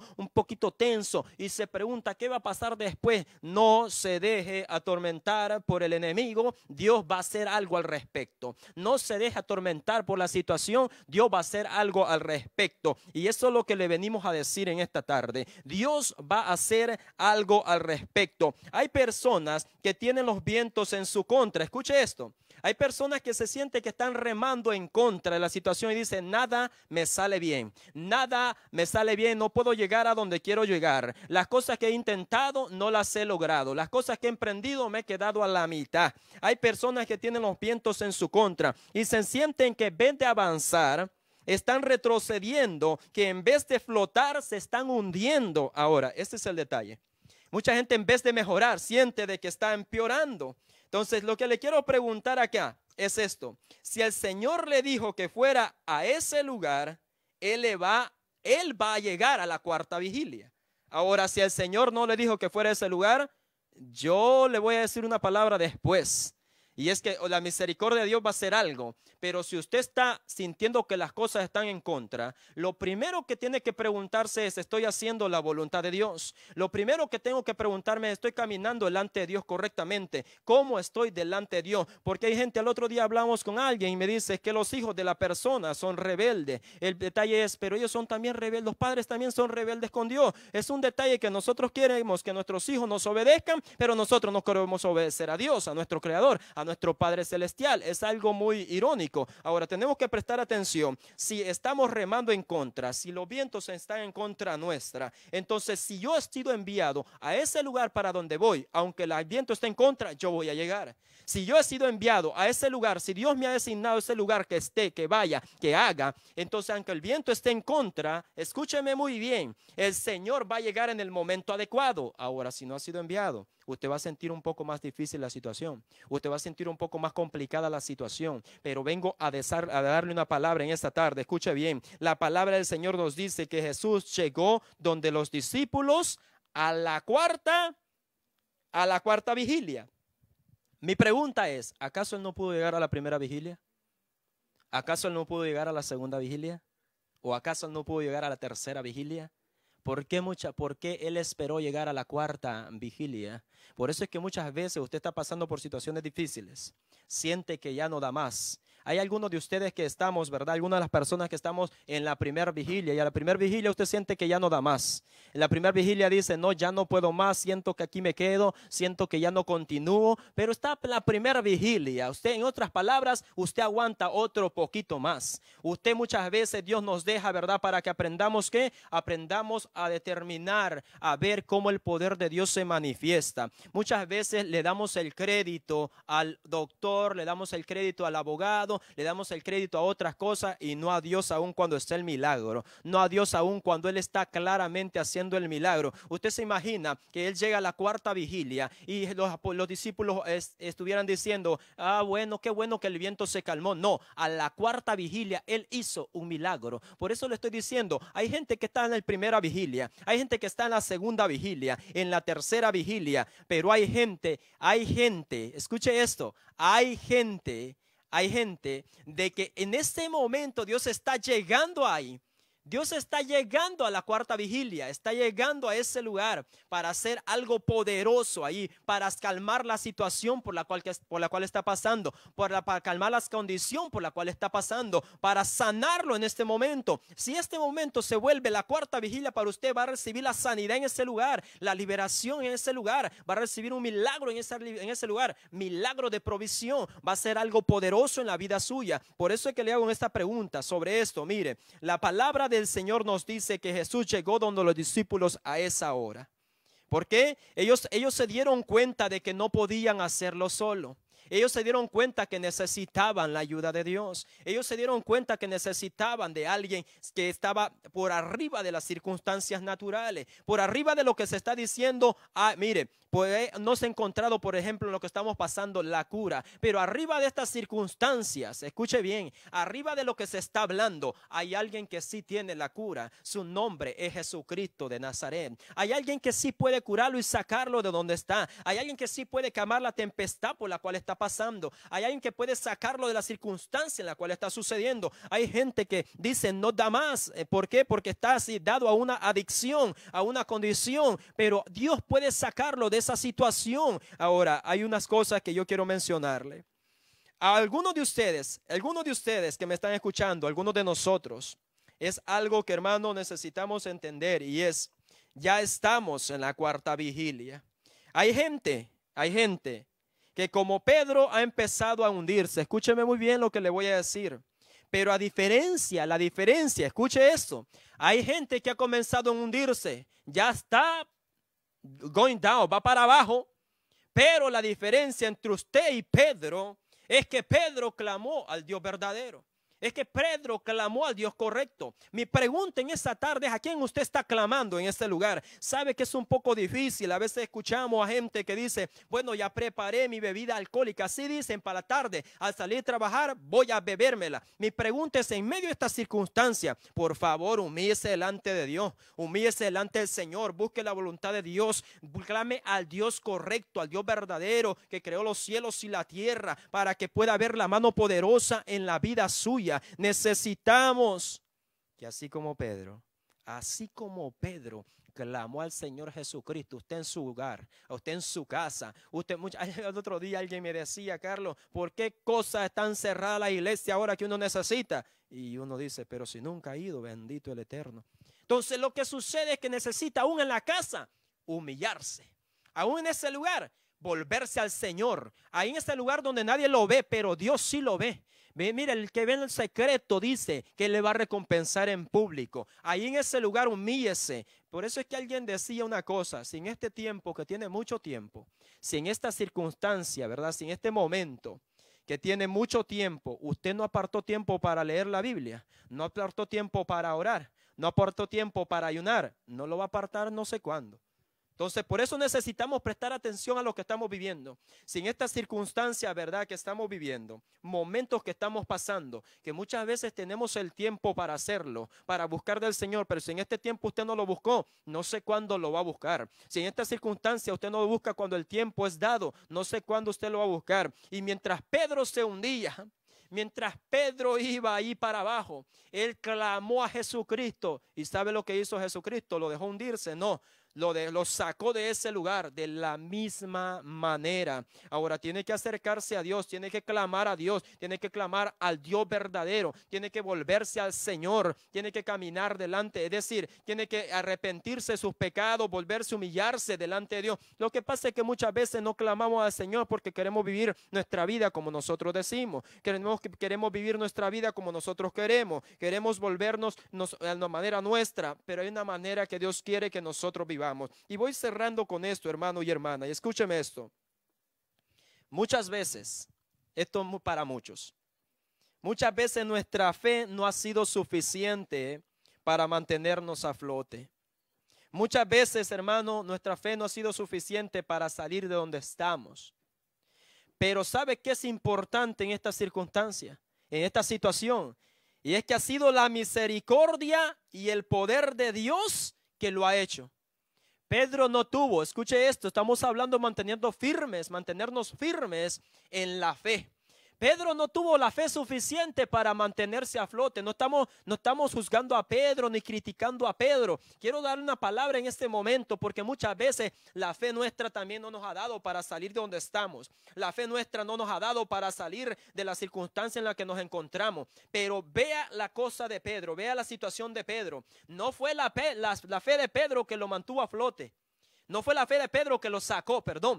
tenso y se pregunta qué va a pasar después. No se deje atormentar por el enemigo, Dios va a hacer algo al respecto. No se deje atormentar por la situación, Dios va a hacer algo al respecto. Y eso es lo que le venimos a decir en esta tarde. Dios va a hacer algo al respecto. Hay personas que tienen los vientos en su contra. Escuche esto. Hay personas que se sienten que están remando en contra de la situación y dicen: nada me sale bien, nada me sale bien, no puedo llegar a donde quiero llegar. Las cosas que he intentado no las he logrado. Las cosas que he emprendido me he quedado a la mitad. Hay personas que tienen los vientos en su contra y se sienten que en vez de avanzar, están retrocediendo, que en vez de flotar se están hundiendo. Ahora, este es el detalle. Mucha gente, en vez de mejorar, siente de que está empeorando. Entonces, lo que le quiero preguntar acá es esto: si el Señor le dijo que fuera a ese lugar, Él va a llegar a la cuarta vigilia. Ahora, si el Señor no le dijo que fuera a ese lugar, yo le voy a decir una palabra después. Y es que la misericordia de Dios va a hacer algo, pero si usted está sintiendo que las cosas están en contra, lo primero que tiene que preguntarse es, ¿estoy haciendo la voluntad de Dios? Lo primero que tengo que preguntarme es, ¿estoy caminando delante de Dios correctamente? ¿Cómo estoy delante de Dios? Porque hay gente, el otro día hablamos con alguien y me dice que los hijos de la persona son rebeldes. El detalle es, pero ellos son también rebeldes, los padres también son rebeldes con Dios. Es un detalle que nosotros queremos que nuestros hijos nos obedezcan, pero nosotros no queremos obedecer a Dios, a nuestro Creador, a nuestro Padre Celestial. Es algo muy irónico. Ahora tenemos que prestar atención. Si estamos remando en contra, si los vientos están en contra nuestra, entonces si yo he sido enviado a ese lugar para donde voy, aunque el viento esté en contra, yo voy a llegar. Si yo he sido enviado a ese lugar, si Dios me ha designado ese lugar que esté, que vaya, que haga, entonces aunque el viento esté en contra, escúcheme muy bien, el Señor va a llegar en el momento adecuado. Ahora, si no ha sido enviado, usted va a sentir un poco más difícil la situación. Usted va a sentir un poco más complicada la situación. Pero vengo a darle una palabra en esta tarde. Escuche bien. La palabra del Señor nos dice que Jesús llegó donde los discípulos a la cuarta vigilia. Mi pregunta es, ¿acaso Él no pudo llegar a la primera vigilia? ¿Acaso Él no pudo llegar a la segunda vigilia? ¿O acaso Él no pudo llegar a la tercera vigilia? ¿Por qué Él esperó llegar a la cuarta vigilia? Por eso es que muchas veces usted está pasando por situaciones difíciles, siente que ya no da más. Hay algunos de ustedes que estamos, ¿verdad? Algunas de las personas que estamos en la primera vigilia, y a la primera vigilia usted siente que ya no da más. En la primera vigilia dice, no, ya no puedo más, siento que aquí me quedo, siento que ya no continúo, pero está en la primera vigilia. Usted, en otras palabras, usted aguanta otro poquito más. Usted muchas veces, Dios nos deja, ¿verdad? Para que aprendamos, ¿qué? Aprendamos a determinar, a ver cómo el poder de Dios se manifiesta. Muchas veces le damos el crédito al doctor, le damos el crédito al abogado, le damos el crédito a otras cosas y no a Dios aún cuando está el milagro, no a Dios aún cuando Él está claramente haciendo el milagro. Usted se imagina que Él llega a la cuarta vigilia y los discípulos estuvieran diciendo, bueno, qué bueno que el viento se calmó. No, a la cuarta vigilia Él hizo un milagro. Por eso le estoy diciendo, hay gente que está en la primera vigilia, hay gente que está en la segunda vigilia, en la tercera vigilia, pero hay gente, escuche esto, hay gente de que en este momento Dios está llegando ahí. Dios está llegando a la cuarta vigilia, está llegando a ese lugar para hacer algo poderoso ahí, para calmar la situación por la cual está pasando, para calmar la condición por la cual está pasando, para sanarlo en este momento. Si este momento se vuelve la cuarta vigilia para usted, va a recibir la sanidad en ese lugar, la liberación en ese lugar, va a recibir un milagro en ese lugar, milagro de provisión, va a ser algo poderoso en la vida suya. Por eso es que le hago esta pregunta sobre esto. Mire, la palabra del Señor nos dice que Jesús llegó donde los discípulos a esa hora. ¿Por qué? Ellos se dieron cuenta de que no podían hacerlo solo. Ellos se dieron cuenta que necesitaban la ayuda de Dios. Ellos se dieron cuenta que necesitaban de alguien que estaba por arriba de las circunstancias naturales, por arriba de lo que se está diciendo. Mire, pues no se ha encontrado, por ejemplo, en lo que estamos pasando, la cura, pero arriba de estas circunstancias, escuche bien, arriba de lo que se está hablando, hay alguien que sí tiene la cura. Su nombre es Jesucristo de Nazaret. Hay alguien que sí puede curarlo y sacarlo de donde está. Hay alguien que sí puede calmar la tempestad por la cual está pasando. Hay alguien que puede sacarlo de la circunstancia en la cual está sucediendo. Hay gente que dice no da más. ¿Por qué? Porque está así dado a una adicción, a una condición, pero Dios puede sacarlo de esa situación. Ahora, hay unas cosas que yo quiero mencionarle. A algunos de ustedes que me están escuchando, algunos de nosotros, es algo que, hermano, necesitamos entender, y es, ya estamos en la cuarta vigilia. Hay gente que, como Pedro, ha empezado a hundirse. Escúcheme muy bien lo que le voy a decir. Pero la diferencia, escuche esto. Hay gente que ha comenzado a hundirse, ya está going down, va para abajo. Pero la diferencia entre usted y Pedro es que Pedro clamó al Dios verdadero. Es que Pedro clamó al Dios correcto. Mi pregunta en esta tarde es: ¿a quién usted está clamando en este lugar? Sabe que es un poco difícil. A veces escuchamos a gente que dice: bueno, ya preparé mi bebida alcohólica. Así dicen, para la tarde, al salir a trabajar, voy a bebérmela. Mi pregunta es: en medio de esta circunstancia, por favor, humíllese delante de Dios. Humíllese delante del Señor. Busque la voluntad de Dios. Clame al Dios correcto, al Dios verdadero que creó los cielos y la tierra, para que pueda ver la mano poderosa en la vida suya. Necesitamos que así como Pedro clamó al Señor Jesucristo, usted en su hogar, usted en su casa, el otro día alguien me decía: Carlos, ¿por qué cosas están cerradas la iglesia ahora que uno necesita? Y uno dice: pero si nunca ha ido, bendito el Eterno. Entonces lo que sucede es que necesita, aún en la casa, humillarse, aún en ese lugar, volverse al Señor, ahí en ese lugar donde nadie lo ve, pero Dios sí lo ve. Mira, el que ve en el secreto dice que le va a recompensar en público. Ahí en ese lugar humíllese. Por eso es que alguien decía una cosa: si en este tiempo, que tiene mucho tiempo, si en esta circunstancia, ¿verdad? Si en este momento que tiene mucho tiempo, usted no apartó tiempo para leer la Biblia, no apartó tiempo para orar, no apartó tiempo para ayunar, no lo va a apartar no sé cuándo. Entonces, por eso necesitamos prestar atención a lo que estamos viviendo. Si en esta circunstancia, ¿verdad?, que estamos viviendo, momentos que estamos pasando, que muchas veces tenemos el tiempo para hacerlo, para buscar del Señor, pero si en este tiempo usted no lo buscó, no sé cuándo lo va a buscar. Si en esta circunstancia usted no lo busca cuando el tiempo es dado, no sé cuándo usted lo va a buscar. Y mientras Pedro se hundía, mientras Pedro iba ahí para abajo, él clamó a Jesucristo. ¿Y sabe lo que hizo Jesucristo? ¿Lo dejó hundirse? No. Lo sacó de ese lugar de la misma manera. Ahora tiene que acercarse a Dios, tiene que clamar a Dios, tiene que clamar al Dios verdadero, tiene que volverse al Señor, tiene que caminar delante, es decir, tiene que arrepentirse de sus pecados, volverse, humillarse delante de Dios. Lo que pasa es que muchas veces no clamamos al Señor porque queremos vivir nuestra vida como nosotros decimos, queremos vivir nuestra vida como nosotros queremos volvernos a la manera nuestra, pero hay una manera que Dios quiere que nosotros vivamos. Y voy cerrando con esto, hermano y hermana, y escúcheme esto. Muchas veces, esto es para muchos, muchas veces nuestra fe no ha sido suficiente para mantenernos a flote. Muchas veces, hermano, nuestra fe no ha sido suficiente para salir de donde estamos. Pero ¿sabe qué es importante en esta circunstancia, en esta situación? Y es que ha sido la misericordia y el poder de Dios que lo ha hecho. Pedro no tuvo, escuche esto, estamos hablando de mantenernos firmes en la fe. Pedro no tuvo la fe suficiente para mantenerse a flote. No estamos juzgando a Pedro ni criticando a Pedro. Quiero darle una palabra en este momento, porque muchas veces la fe nuestra también no nos ha dado para salir de donde estamos. La fe nuestra no nos ha dado para salir de la circunstancia en la que nos encontramos. Pero vea la cosa de Pedro, vea la situación de Pedro. No fue la fe de Pedro que lo mantuvo a flote. No fue la fe de Pedro que lo sacó,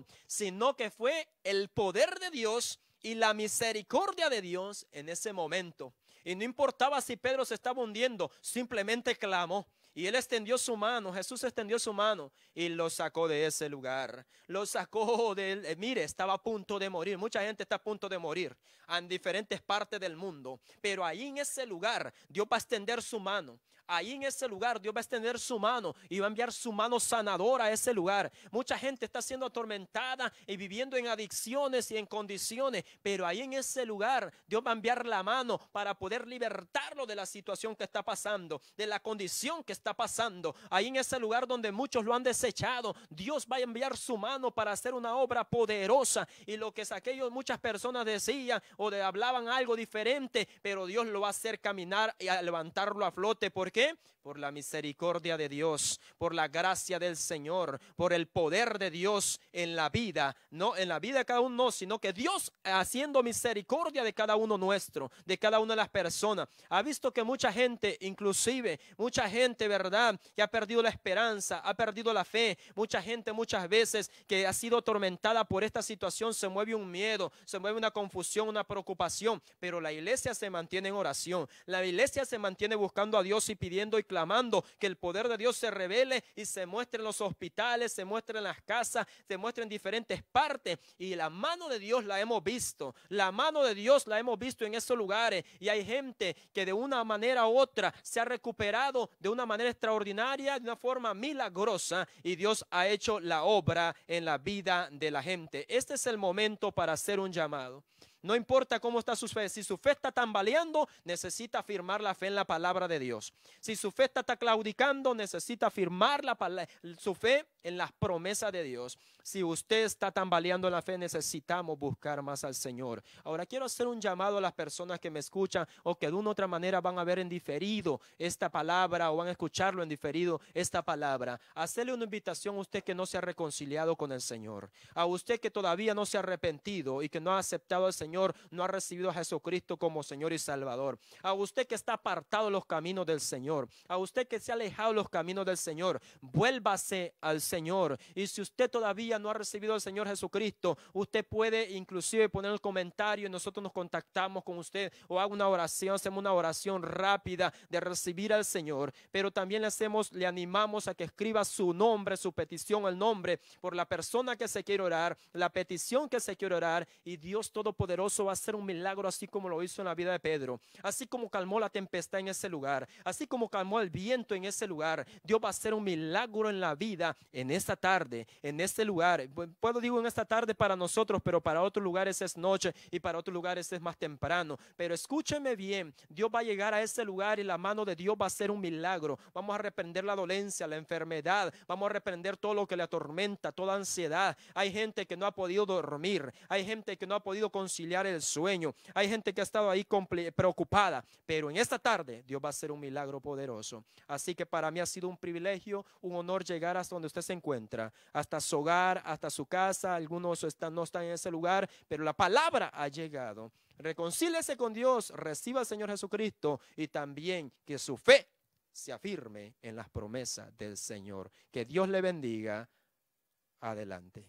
sino que fue el poder de Dios y la misericordia de Dios en ese momento. Y no importaba si Pedro se estaba hundiendo, simplemente clamó. Y él extendió su mano, Jesús extendió su mano y lo sacó de ese lugar. Lo sacó de él. Mire, estaba a punto de morir. Mucha gente está a punto de morir en diferentes partes del mundo. Pero ahí en ese lugar Dios va a extender su mano. Ahí en ese lugar Dios va a extender su mano y va a enviar su mano sanadora a ese lugar. Mucha gente está siendo atormentada y viviendo en adicciones y en condiciones, pero ahí en ese lugar Dios va a enviar la mano para poder libertarlo de la situación que está pasando, de la condición que está pasando. Ahí en ese lugar donde muchos lo han desechado, Dios va a enviar su mano para hacer una obra poderosa. Y lo que es aquello, muchas personas decían o hablaban algo diferente, pero Dios lo va a hacer caminar y a levantarlo a flote. ¿Por qué? Por la misericordia de Dios, por la gracia del Señor, por el poder de Dios en la vida, no en la vida de cada uno, sino que Dios haciendo misericordia de cada uno nuestro, de cada una de las personas. Ha visto que mucha gente, inclusive mucha gente, ¿verdad?, que ha perdido la esperanza, ha perdido la fe. Mucha gente muchas veces que ha sido atormentada por esta situación, se mueve un miedo, se mueve una confusión, una preocupación, pero la iglesia se mantiene en oración, la iglesia se mantiene buscando a Dios y pidiendo y clamando que el poder de Dios se revele y se muestre en los hospitales, se muestre en las casas, se muestre en diferentes partes. Y la mano de Dios la hemos visto, la mano de Dios la hemos visto en esos lugares. Y hay gente que de una manera u otra se ha recuperado de una manera extraordinaria, de una forma milagrosa, y Dios ha hecho la obra en la vida de la gente. Este es el momento para hacer un llamado. No importa cómo está su fe. Si su fe está tambaleando, necesita afirmar la fe en la palabra de Dios. Si su fe está claudicando, necesita afirmar su fe en las promesas de Dios. Si usted está tambaleando en la fe, necesitamos buscar más al Señor. Ahora quiero hacer un llamado a las personas que me escuchan o que de una u otra manera van a ver en diferido esta palabra o van a escucharlo en diferido esta palabra. Hacerle una invitación a usted que no se ha reconciliado con el Señor. A usted que todavía no se ha arrepentido y que no ha aceptado al Señor, no ha recibido a Jesucristo como Señor y Salvador. A usted que está apartado de los caminos del Señor. A usted que se ha alejado de los caminos del Señor. Vuélvase al Señor. Y si usted todavía no ha recibido al Señor Jesucristo, usted puede inclusive poner el comentario y nosotros nos contactamos con usted o haga una oración, hacemos una oración rápida de recibir al Señor. Pero también le animamos a que escriba su nombre, su petición, el nombre por la persona que se quiere orar, la petición que se quiere orar, y Dios Todopoderoso va a hacer un milagro así como lo hizo en la vida de Pedro, así como calmó la tempestad en ese lugar, así como calmó el viento en ese lugar. Dios va a hacer un milagro en la vida en esta tarde, en este lugar. Puedo digo en esta tarde para nosotros, pero para otros lugares es noche y para otros lugares es más temprano. Pero escúcheme bien, Dios va a llegar a ese lugar y la mano de Dios va a hacer un milagro. Vamos a reprender la dolencia, la enfermedad, vamos a reprender todo lo que le atormenta, toda ansiedad. Hay gente que no ha podido dormir, hay gente que no ha podido conciliar el sueño, hay gente que ha estado ahí preocupada, pero en esta tarde Dios va a hacer un milagro poderoso. Así que para mí ha sido un privilegio, un honor llegar hasta donde usted se encuentra, hasta su hogar, hasta su casa. Algunos no están en ese lugar, pero la palabra ha llegado. Reconcíliese con Dios, reciba al Señor Jesucristo y también que su fe se afirme en las promesas del Señor. Que Dios le bendiga. Adelante.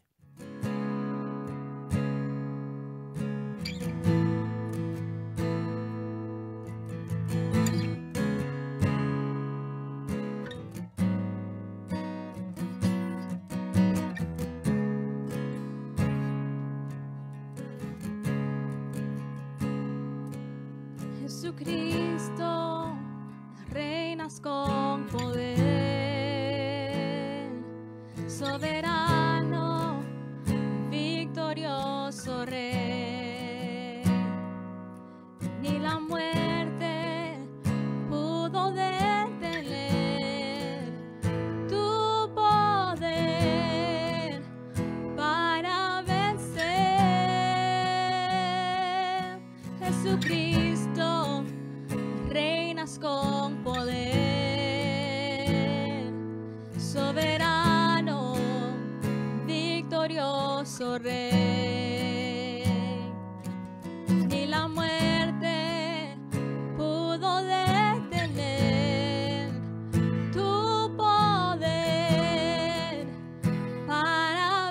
Jesucristo, reinas con poder, soberano, victorioso Rey. Ni la muerte pudo detener tu poder para vencer. Jesucristo, reinas con poder, soberano, victorioso Rey. Ni la muerte pudo detener tu poder para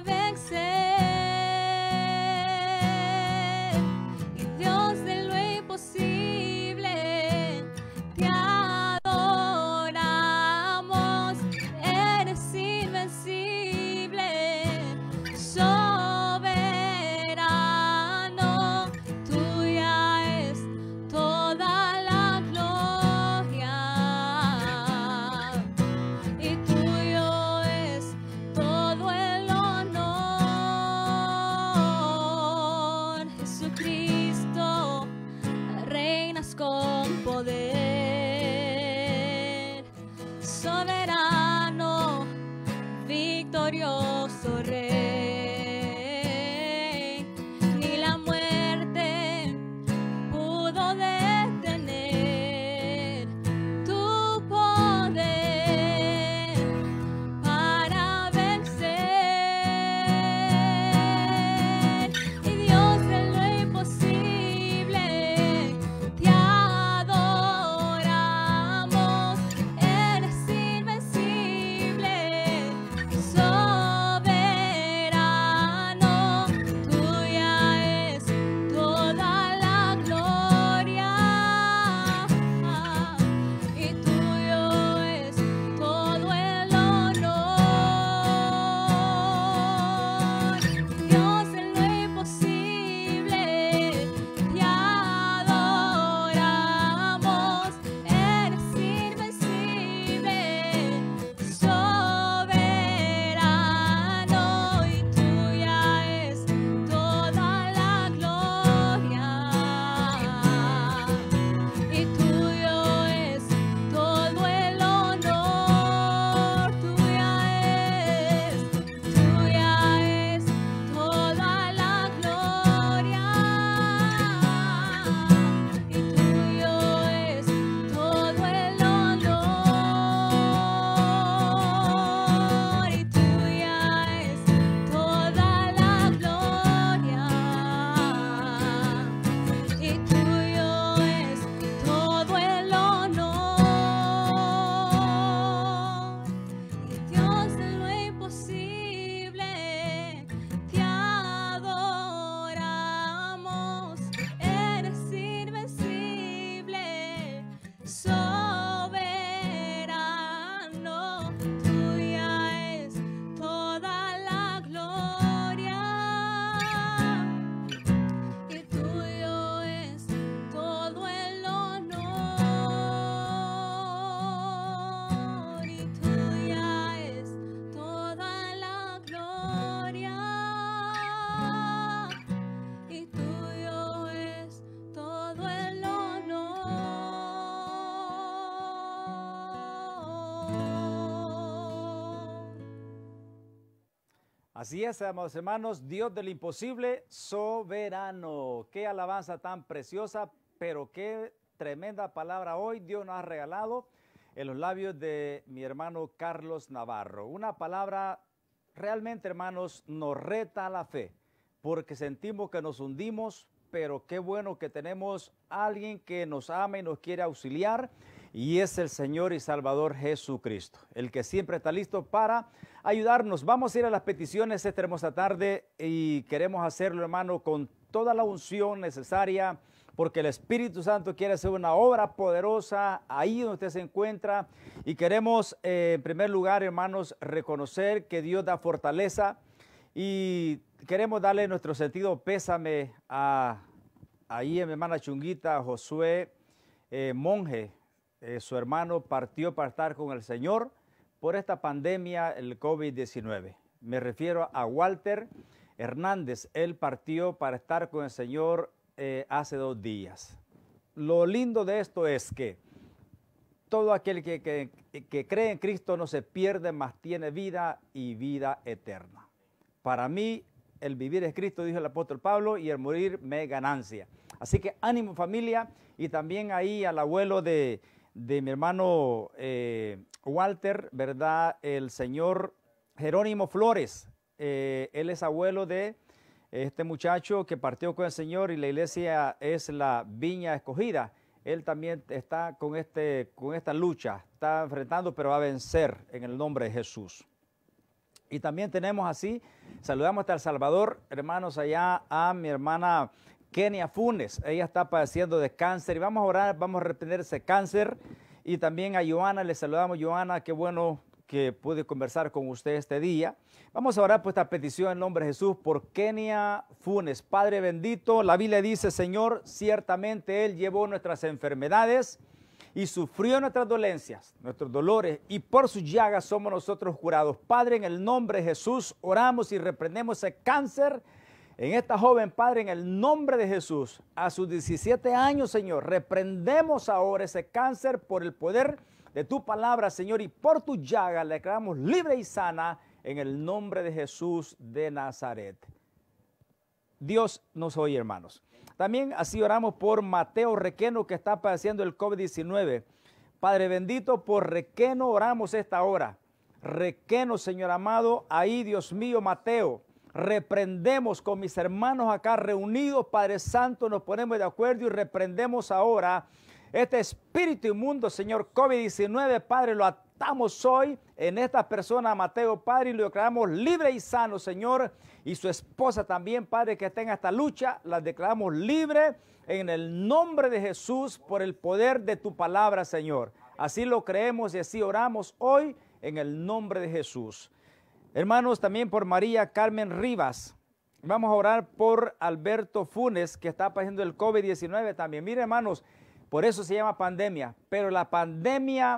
vencer. Y Dios de lo imposible, te adoramos, eres invencible, soberano, tuya es toda la gloria y tuyo es todo el honor. Jesucristo, reinas con poder, soberano, victorioso Rey. Ni la muerte pudo detener tu poder para vencer. Y Dios de lo imposible, te adoramos, eres invencible, soberano. Así es, amados hermanos, Dios del imposible, soberano. Qué alabanza tan preciosa, pero qué tremenda palabra hoy Dios nos ha regalado en los labios de mi hermano Carlos Navarro. Una palabra realmente, hermanos, nos reta a la fe, porque sentimos que nos hundimos, pero qué bueno que tenemos a alguien que nos ama y nos quiere auxiliar, y es el Señor y Salvador Jesucristo, el que siempre está listo para ayudarnos. Vamos a ir a las peticiones esta hermosa tarde y queremos hacerlo, hermano, con toda la unción necesaria, porque el Espíritu Santo quiere hacer una obra poderosa ahí donde usted se encuentra, y queremos, en primer lugar, hermanos, reconocer que Dios da fortaleza, y queremos darle nuestro sentido pésame ahí a mi hermana Chunguita, Josué Monje. Su hermano partió para estar con el Señor por esta pandemia, el COVID-19. Me refiero a Walter Hernández. Él partió para estar con el Señor hace 2 días. Lo lindo de esto es que todo aquel que cree en Cristo no se pierde, mas tiene vida y vida eterna. Para mí, el vivir es Cristo, dijo el apóstol Pablo, y el morir me es ganancia. Así que ánimo, familia, y también ahí al abuelo de mi hermano Walter, ¿verdad? El señor Jerónimo Flores. Él es abuelo de este muchacho que partió con el Señor, y la iglesia es la Viña Escogida. Él también está con esta lucha, está enfrentando, pero va a vencer en el nombre de Jesús. Y también tenemos así, saludamos hasta El Salvador, hermanos, allá a mi hermana Kenia Funes. Ella está padeciendo de cáncer y vamos a orar, vamos a reprender ese cáncer. Y también a Joana, le saludamos. Joana, qué bueno que pude conversar con usted este día. Vamos a orar por esta petición en nombre de Jesús por Kenia Funes. Padre bendito, la Biblia dice, Señor, ciertamente Él llevó nuestras enfermedades y sufrió nuestras dolencias, nuestros dolores, y por sus llagas somos nosotros curados. Padre, en el nombre de Jesús oramos y reprendemos ese cáncer en esta joven, Padre, en el nombre de Jesús. A sus 17 años, Señor, reprendemos ahora ese cáncer por el poder de tu palabra, Señor, y por tu llaga la declaramos libre y sana en el nombre de Jesús de Nazaret. Dios nos oye, hermanos. También así oramos por Mateo Requeno, que está padeciendo el COVID-19. Padre bendito, por Requeno oramos esta hora. Requeno, Señor amado, ahí, Dios mío, Mateo, reprendemos con mis hermanos acá reunidos, Padre Santo, nos ponemos de acuerdo y reprendemos ahora este espíritu inmundo, Señor, COVID-19, Padre, lo atamos hoy en esta persona, Mateo, Padre, y lo declaramos libre y sano, Señor, y su esposa también, Padre, que está en esta lucha, la declaramos libre en el nombre de Jesús por el poder de tu palabra, Señor. Así lo creemos y así oramos hoy en el nombre de Jesús. Hermanos, también por María Carmen Rivas. Vamos a orar por Alberto Funes, que está padeciendo el COVID-19 también. Mire, hermanos, por eso se llama pandemia. Pero la pandemia,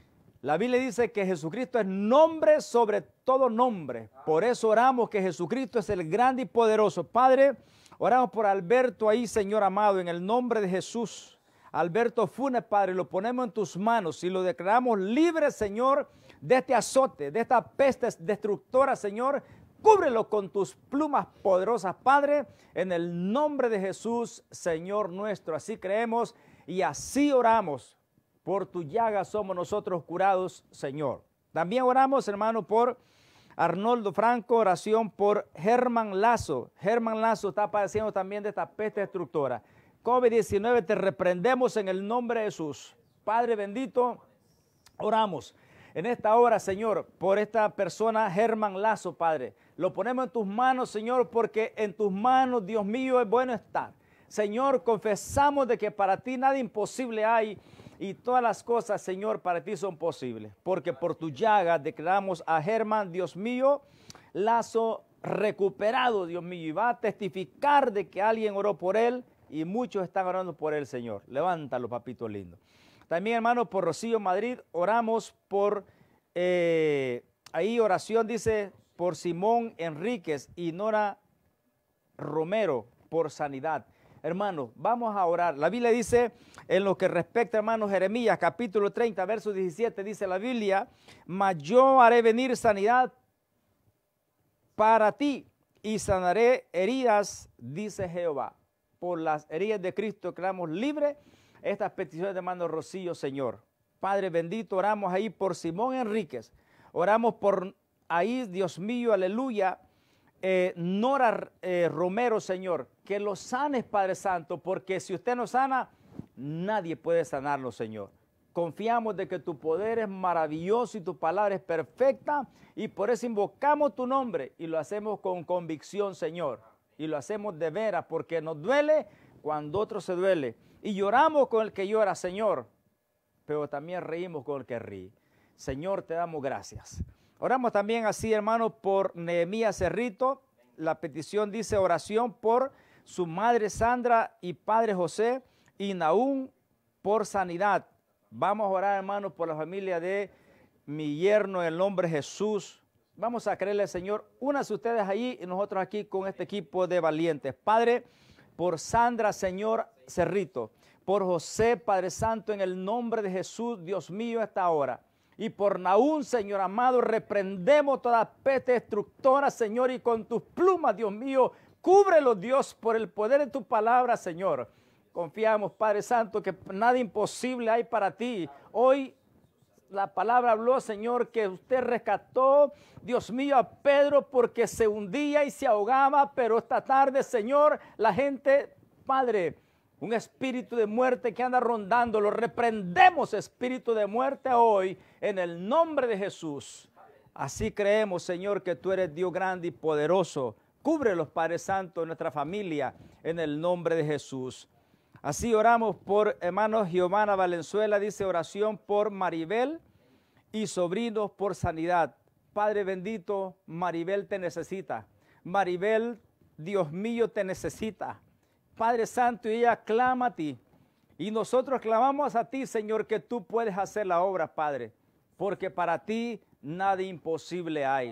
la Biblia dice que Jesucristo es nombre sobre todo nombre. Por eso oramos que Jesucristo es el grande y poderoso. Padre, oramos por Alberto ahí, Señor amado, en el nombre de Jesús. Alberto Funes, Padre, lo ponemos en tus manos y lo declaramos libre, Señor, de este azote, de esta peste destructora, Señor. Cúbrelo con tus plumas poderosas, Padre, en el nombre de Jesús, Señor nuestro. Así creemos y así oramos. Por tu llaga somos nosotros curados, Señor. También oramos, hermano, por Arnoldo Franco, oración por Germán Lazo. Germán Lazo está padeciendo también de esta peste destructora. COVID-19, te reprendemos en el nombre de Jesús. Padre bendito, oramos en esta hora, Señor, por esta persona, Germán Lazo, Padre. Lo ponemos en tus manos, Señor, porque en tus manos, Dios mío, es bueno estar. Señor, confesamos de que para ti nada imposible hay y todas las cosas, Señor, para ti son posibles. Porque por tu llaga declaramos a Germán, Dios mío, Lazo recuperado, Dios mío, y va a testificar de que alguien oró por él y muchos están orando por él, Señor. Levántalo, papito lindo. También, hermano, por Rocío Madrid, oramos por, ahí oración dice, por Simón Enríquez y Nora Romero, por sanidad. Hermanos, vamos a orar. La Biblia dice, en lo que respecta, hermanos, Jeremías, capítulo 30, verso 17, dice la Biblia, mas yo haré venir sanidad para ti y sanaré heridas, dice Jehová. Por las heridas de Cristo quedamos libres. Estas peticiones de hermano Rocío, Señor. Padre bendito, oramos ahí por Simón Enríquez. Oramos por ahí, Dios mío, aleluya. Nora Romero, Señor, que lo sanes, Padre Santo, porque si usted no sana, nadie puede sanarlo, Señor. Confiamos de que tu poder es maravilloso y tu palabra es perfecta, y por eso invocamos tu nombre y lo hacemos con convicción, Señor, y lo hacemos de veras, porque nos duele cuando otro se duele, y lloramos con el que llora, Señor, pero también reímos con el que ríe. Señor, te damos gracias. Oramos también así, hermano, por Nehemías Cerrito. La petición dice oración por su madre Sandra y padre José, y Naúm por sanidad. Vamos a orar, hermano, por la familia de mi yerno en el nombre de Jesús. Vamos a creerle, Señor. Únanse ustedes allí y nosotros aquí con este equipo de valientes. Padre, por Sandra, Señor Cerrito, por José, Padre Santo, en el nombre de Jesús, Dios mío, esta hora. Y por Naúm, Señor amado, reprendemos toda peste destructora, Señor, y con tus plumas, Dios mío, cúbrelo, Dios, por el poder de tu palabra, Señor. Confiamos, Padre Santo, que nada imposible hay para ti. Hoy la palabra habló, Señor, que usted rescató, Dios mío, a Pedro porque se hundía y se ahogaba, pero esta tarde, Señor, la gente, Padre, un espíritu de muerte que anda rondando, lo reprendemos, espíritu de muerte, hoy, en el nombre de Jesús. Así creemos, Señor, que tú eres Dios grande y poderoso. Cúbrelos, Padre Santo, nuestra familia, en el nombre de Jesús. Así oramos por hermano Giovanna Valenzuela, dice oración por Maribel y sobrinos por sanidad. Padre bendito, Maribel te necesita. Maribel, Dios mío, te necesita. Padre Santo, y ella clama a ti. Y nosotros clamamos a ti, Señor, que tú puedes hacer la obra, Padre. Porque para ti nada imposible hay.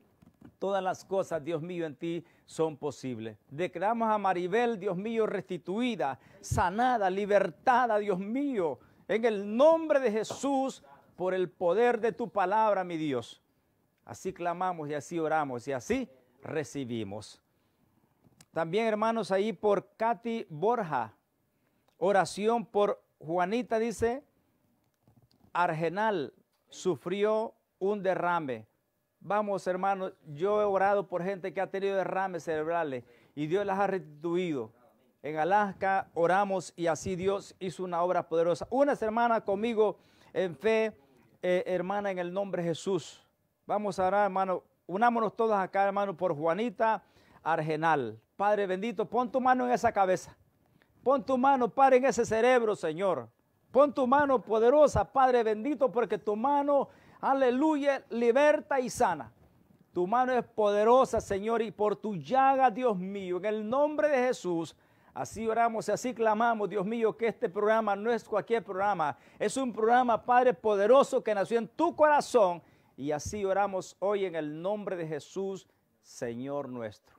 Todas las cosas, Dios mío, en ti son posibles. Declaramos a Maribel, Dios mío, restituida, sanada, libertada, Dios mío, en el nombre de Jesús, por el poder de tu palabra, mi Dios. Así clamamos y así oramos y así recibimos. También, hermanos, ahí por Katy Borja, oración por Juanita, dice, Argenal, sufrió un derrame. Vamos, hermanos, yo he orado por gente que ha tenido derrames cerebrales y Dios las ha restituido. En Alaska oramos y así Dios hizo una obra poderosa. Unas hermanas conmigo en fe, hermana, en el nombre de Jesús. Vamos a orar, hermano. Unámonos todos acá, hermano, por Juanita Argenal. Padre bendito, pon tu mano en esa cabeza. Pon tu mano, Padre, en ese cerebro, Señor. Pon tu mano poderosa, Padre bendito, porque tu mano, aleluya, liberta y sana. Tu mano es poderosa, Señor, y por tu llaga, Dios mío, en el nombre de Jesús, así oramos y así clamamos, Dios mío, que este programa no es cualquier programa. Es un programa, Padre, poderoso que nació en tu corazón. Y así oramos hoy en el nombre de Jesús, Señor nuestro.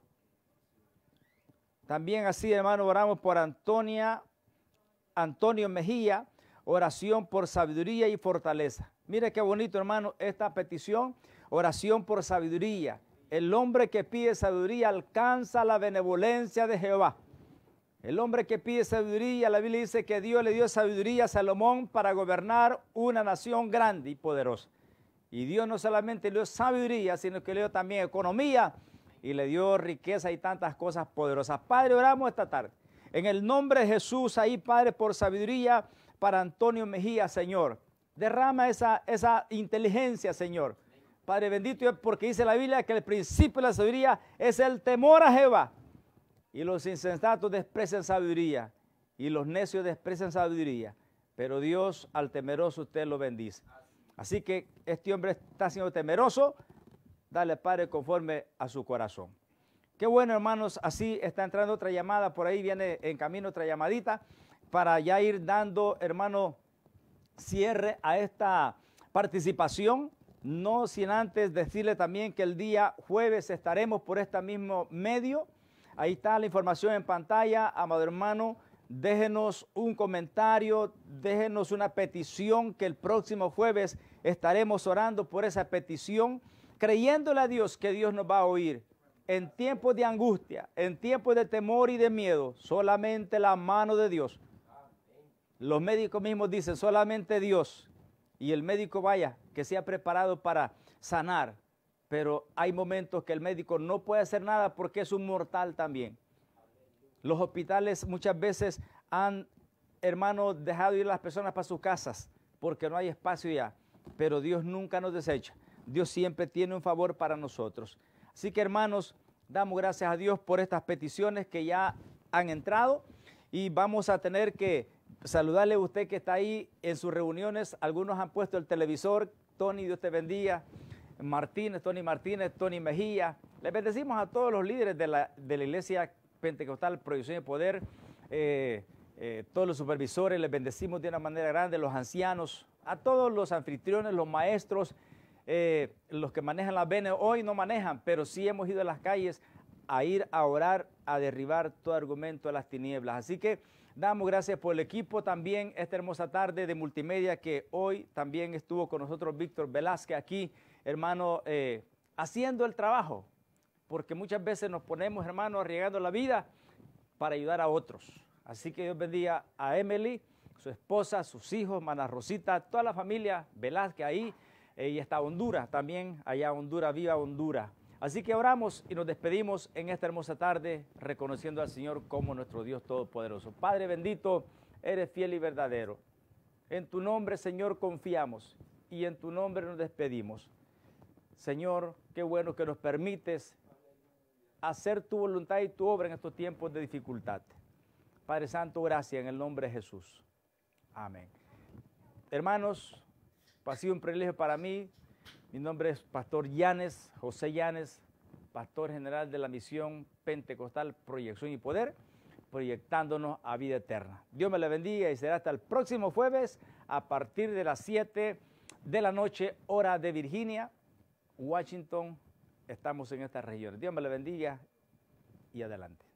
También así, hermano, oramos por Antonio Mejía, oración por sabiduría y fortaleza. Mire qué bonito, hermano, esta petición, oración por sabiduría. El hombre que pide sabiduría alcanza la benevolencia de Jehová. El hombre que pide sabiduría, la Biblia dice que Dios le dio sabiduría a Salomón para gobernar una nación grande y poderosa. Y Dios no solamente le dio sabiduría, sino que le dio también economía y le dio riqueza y tantas cosas poderosas. Padre, oramos esta tarde. En el nombre de Jesús, ahí, Padre, por sabiduría para Antonio Mejía, Señor. Derrama esa inteligencia, Señor. Padre bendito, porque dice la Biblia que el principio de la sabiduría es el temor a Jehová. Y los insensatos desprecian sabiduría y los necios desprecian sabiduría. Pero Dios al temeroso usted lo bendice. Así que este hombre está siendo temeroso. Dale, Padre, conforme a su corazón. Qué bueno, hermanos. Así está entrando otra llamada. Por ahí viene en camino otra llamadita para ya ir dando, hermano, cierre a esta participación. No sin antes decirle también que el día jueves estaremos por este mismo medio. Ahí está la información en pantalla, amado hermano. Déjenos un comentario, déjenos una petición que el próximo jueves estaremos orando por esa petición, creyéndole a Dios que Dios nos va a oír. en tiempos de angustia, en tiempos de temor y de miedo, solamente la mano de Dios. Los médicos mismos dicen, solamente Dios. Y el médico, vaya, que se ha preparado para sanar. Pero hay momentos que el médico no puede hacer nada porque es un mortal también. Los hospitales muchas veces han, hermanos, dejado ir a las personas para sus casas porque no hay espacio ya. Pero Dios nunca nos desecha. Dios siempre tiene un favor para nosotros. Así que, hermanos, damos gracias a Dios por estas peticiones que ya han entrado y vamos a tener que saludarle a usted que está ahí en sus reuniones. Algunos han puesto el televisor. Tony, Dios te bendiga. Martínez, Tony Mejía. Les bendecimos a todos los líderes de la Iglesia Pentecostal Proyección y Poder, todos los supervisores, les bendecimos de una manera grande, los ancianos, a todos los anfitriones, los maestros, los que manejan las venas, hoy no manejan, pero sí hemos ido a las calles a ir a orar, a derribar todo argumento de las tinieblas. Así que damos gracias por el equipo también, esta hermosa tarde de multimedia que hoy también estuvo con nosotros Víctor Velázquez aquí, hermano, haciendo el trabajo, porque muchas veces nos ponemos, hermano, arriesgando la vida para ayudar a otros. Así que Dios bendiga a Emily, su esposa, sus hijos, hermana Rosita, toda la familia Velázquez ahí, y hasta Honduras también, allá Honduras, viva Honduras. Así que oramos y nos despedimos en esta hermosa tarde, reconociendo al Señor como nuestro Dios Todopoderoso. Padre bendito, eres fiel y verdadero. En tu nombre, Señor, confiamos y en tu nombre nos despedimos. Señor, qué bueno que nos permites hacer tu voluntad y tu obra en estos tiempos de dificultad. Padre Santo, gracias en el nombre de Jesús. Amén. Hermanos, ha sido un privilegio para mí. Mi nombre es Pastor Yanes, José Yanes, Pastor General de la Misión Pentecostal Proyección y Poder, proyectándonos a vida eterna. Dios me la bendiga y será hasta el próximo jueves a partir de las 7 de la noche, hora de Virginia, Washington. Estamos en esta región. Dios me la bendiga y adelante.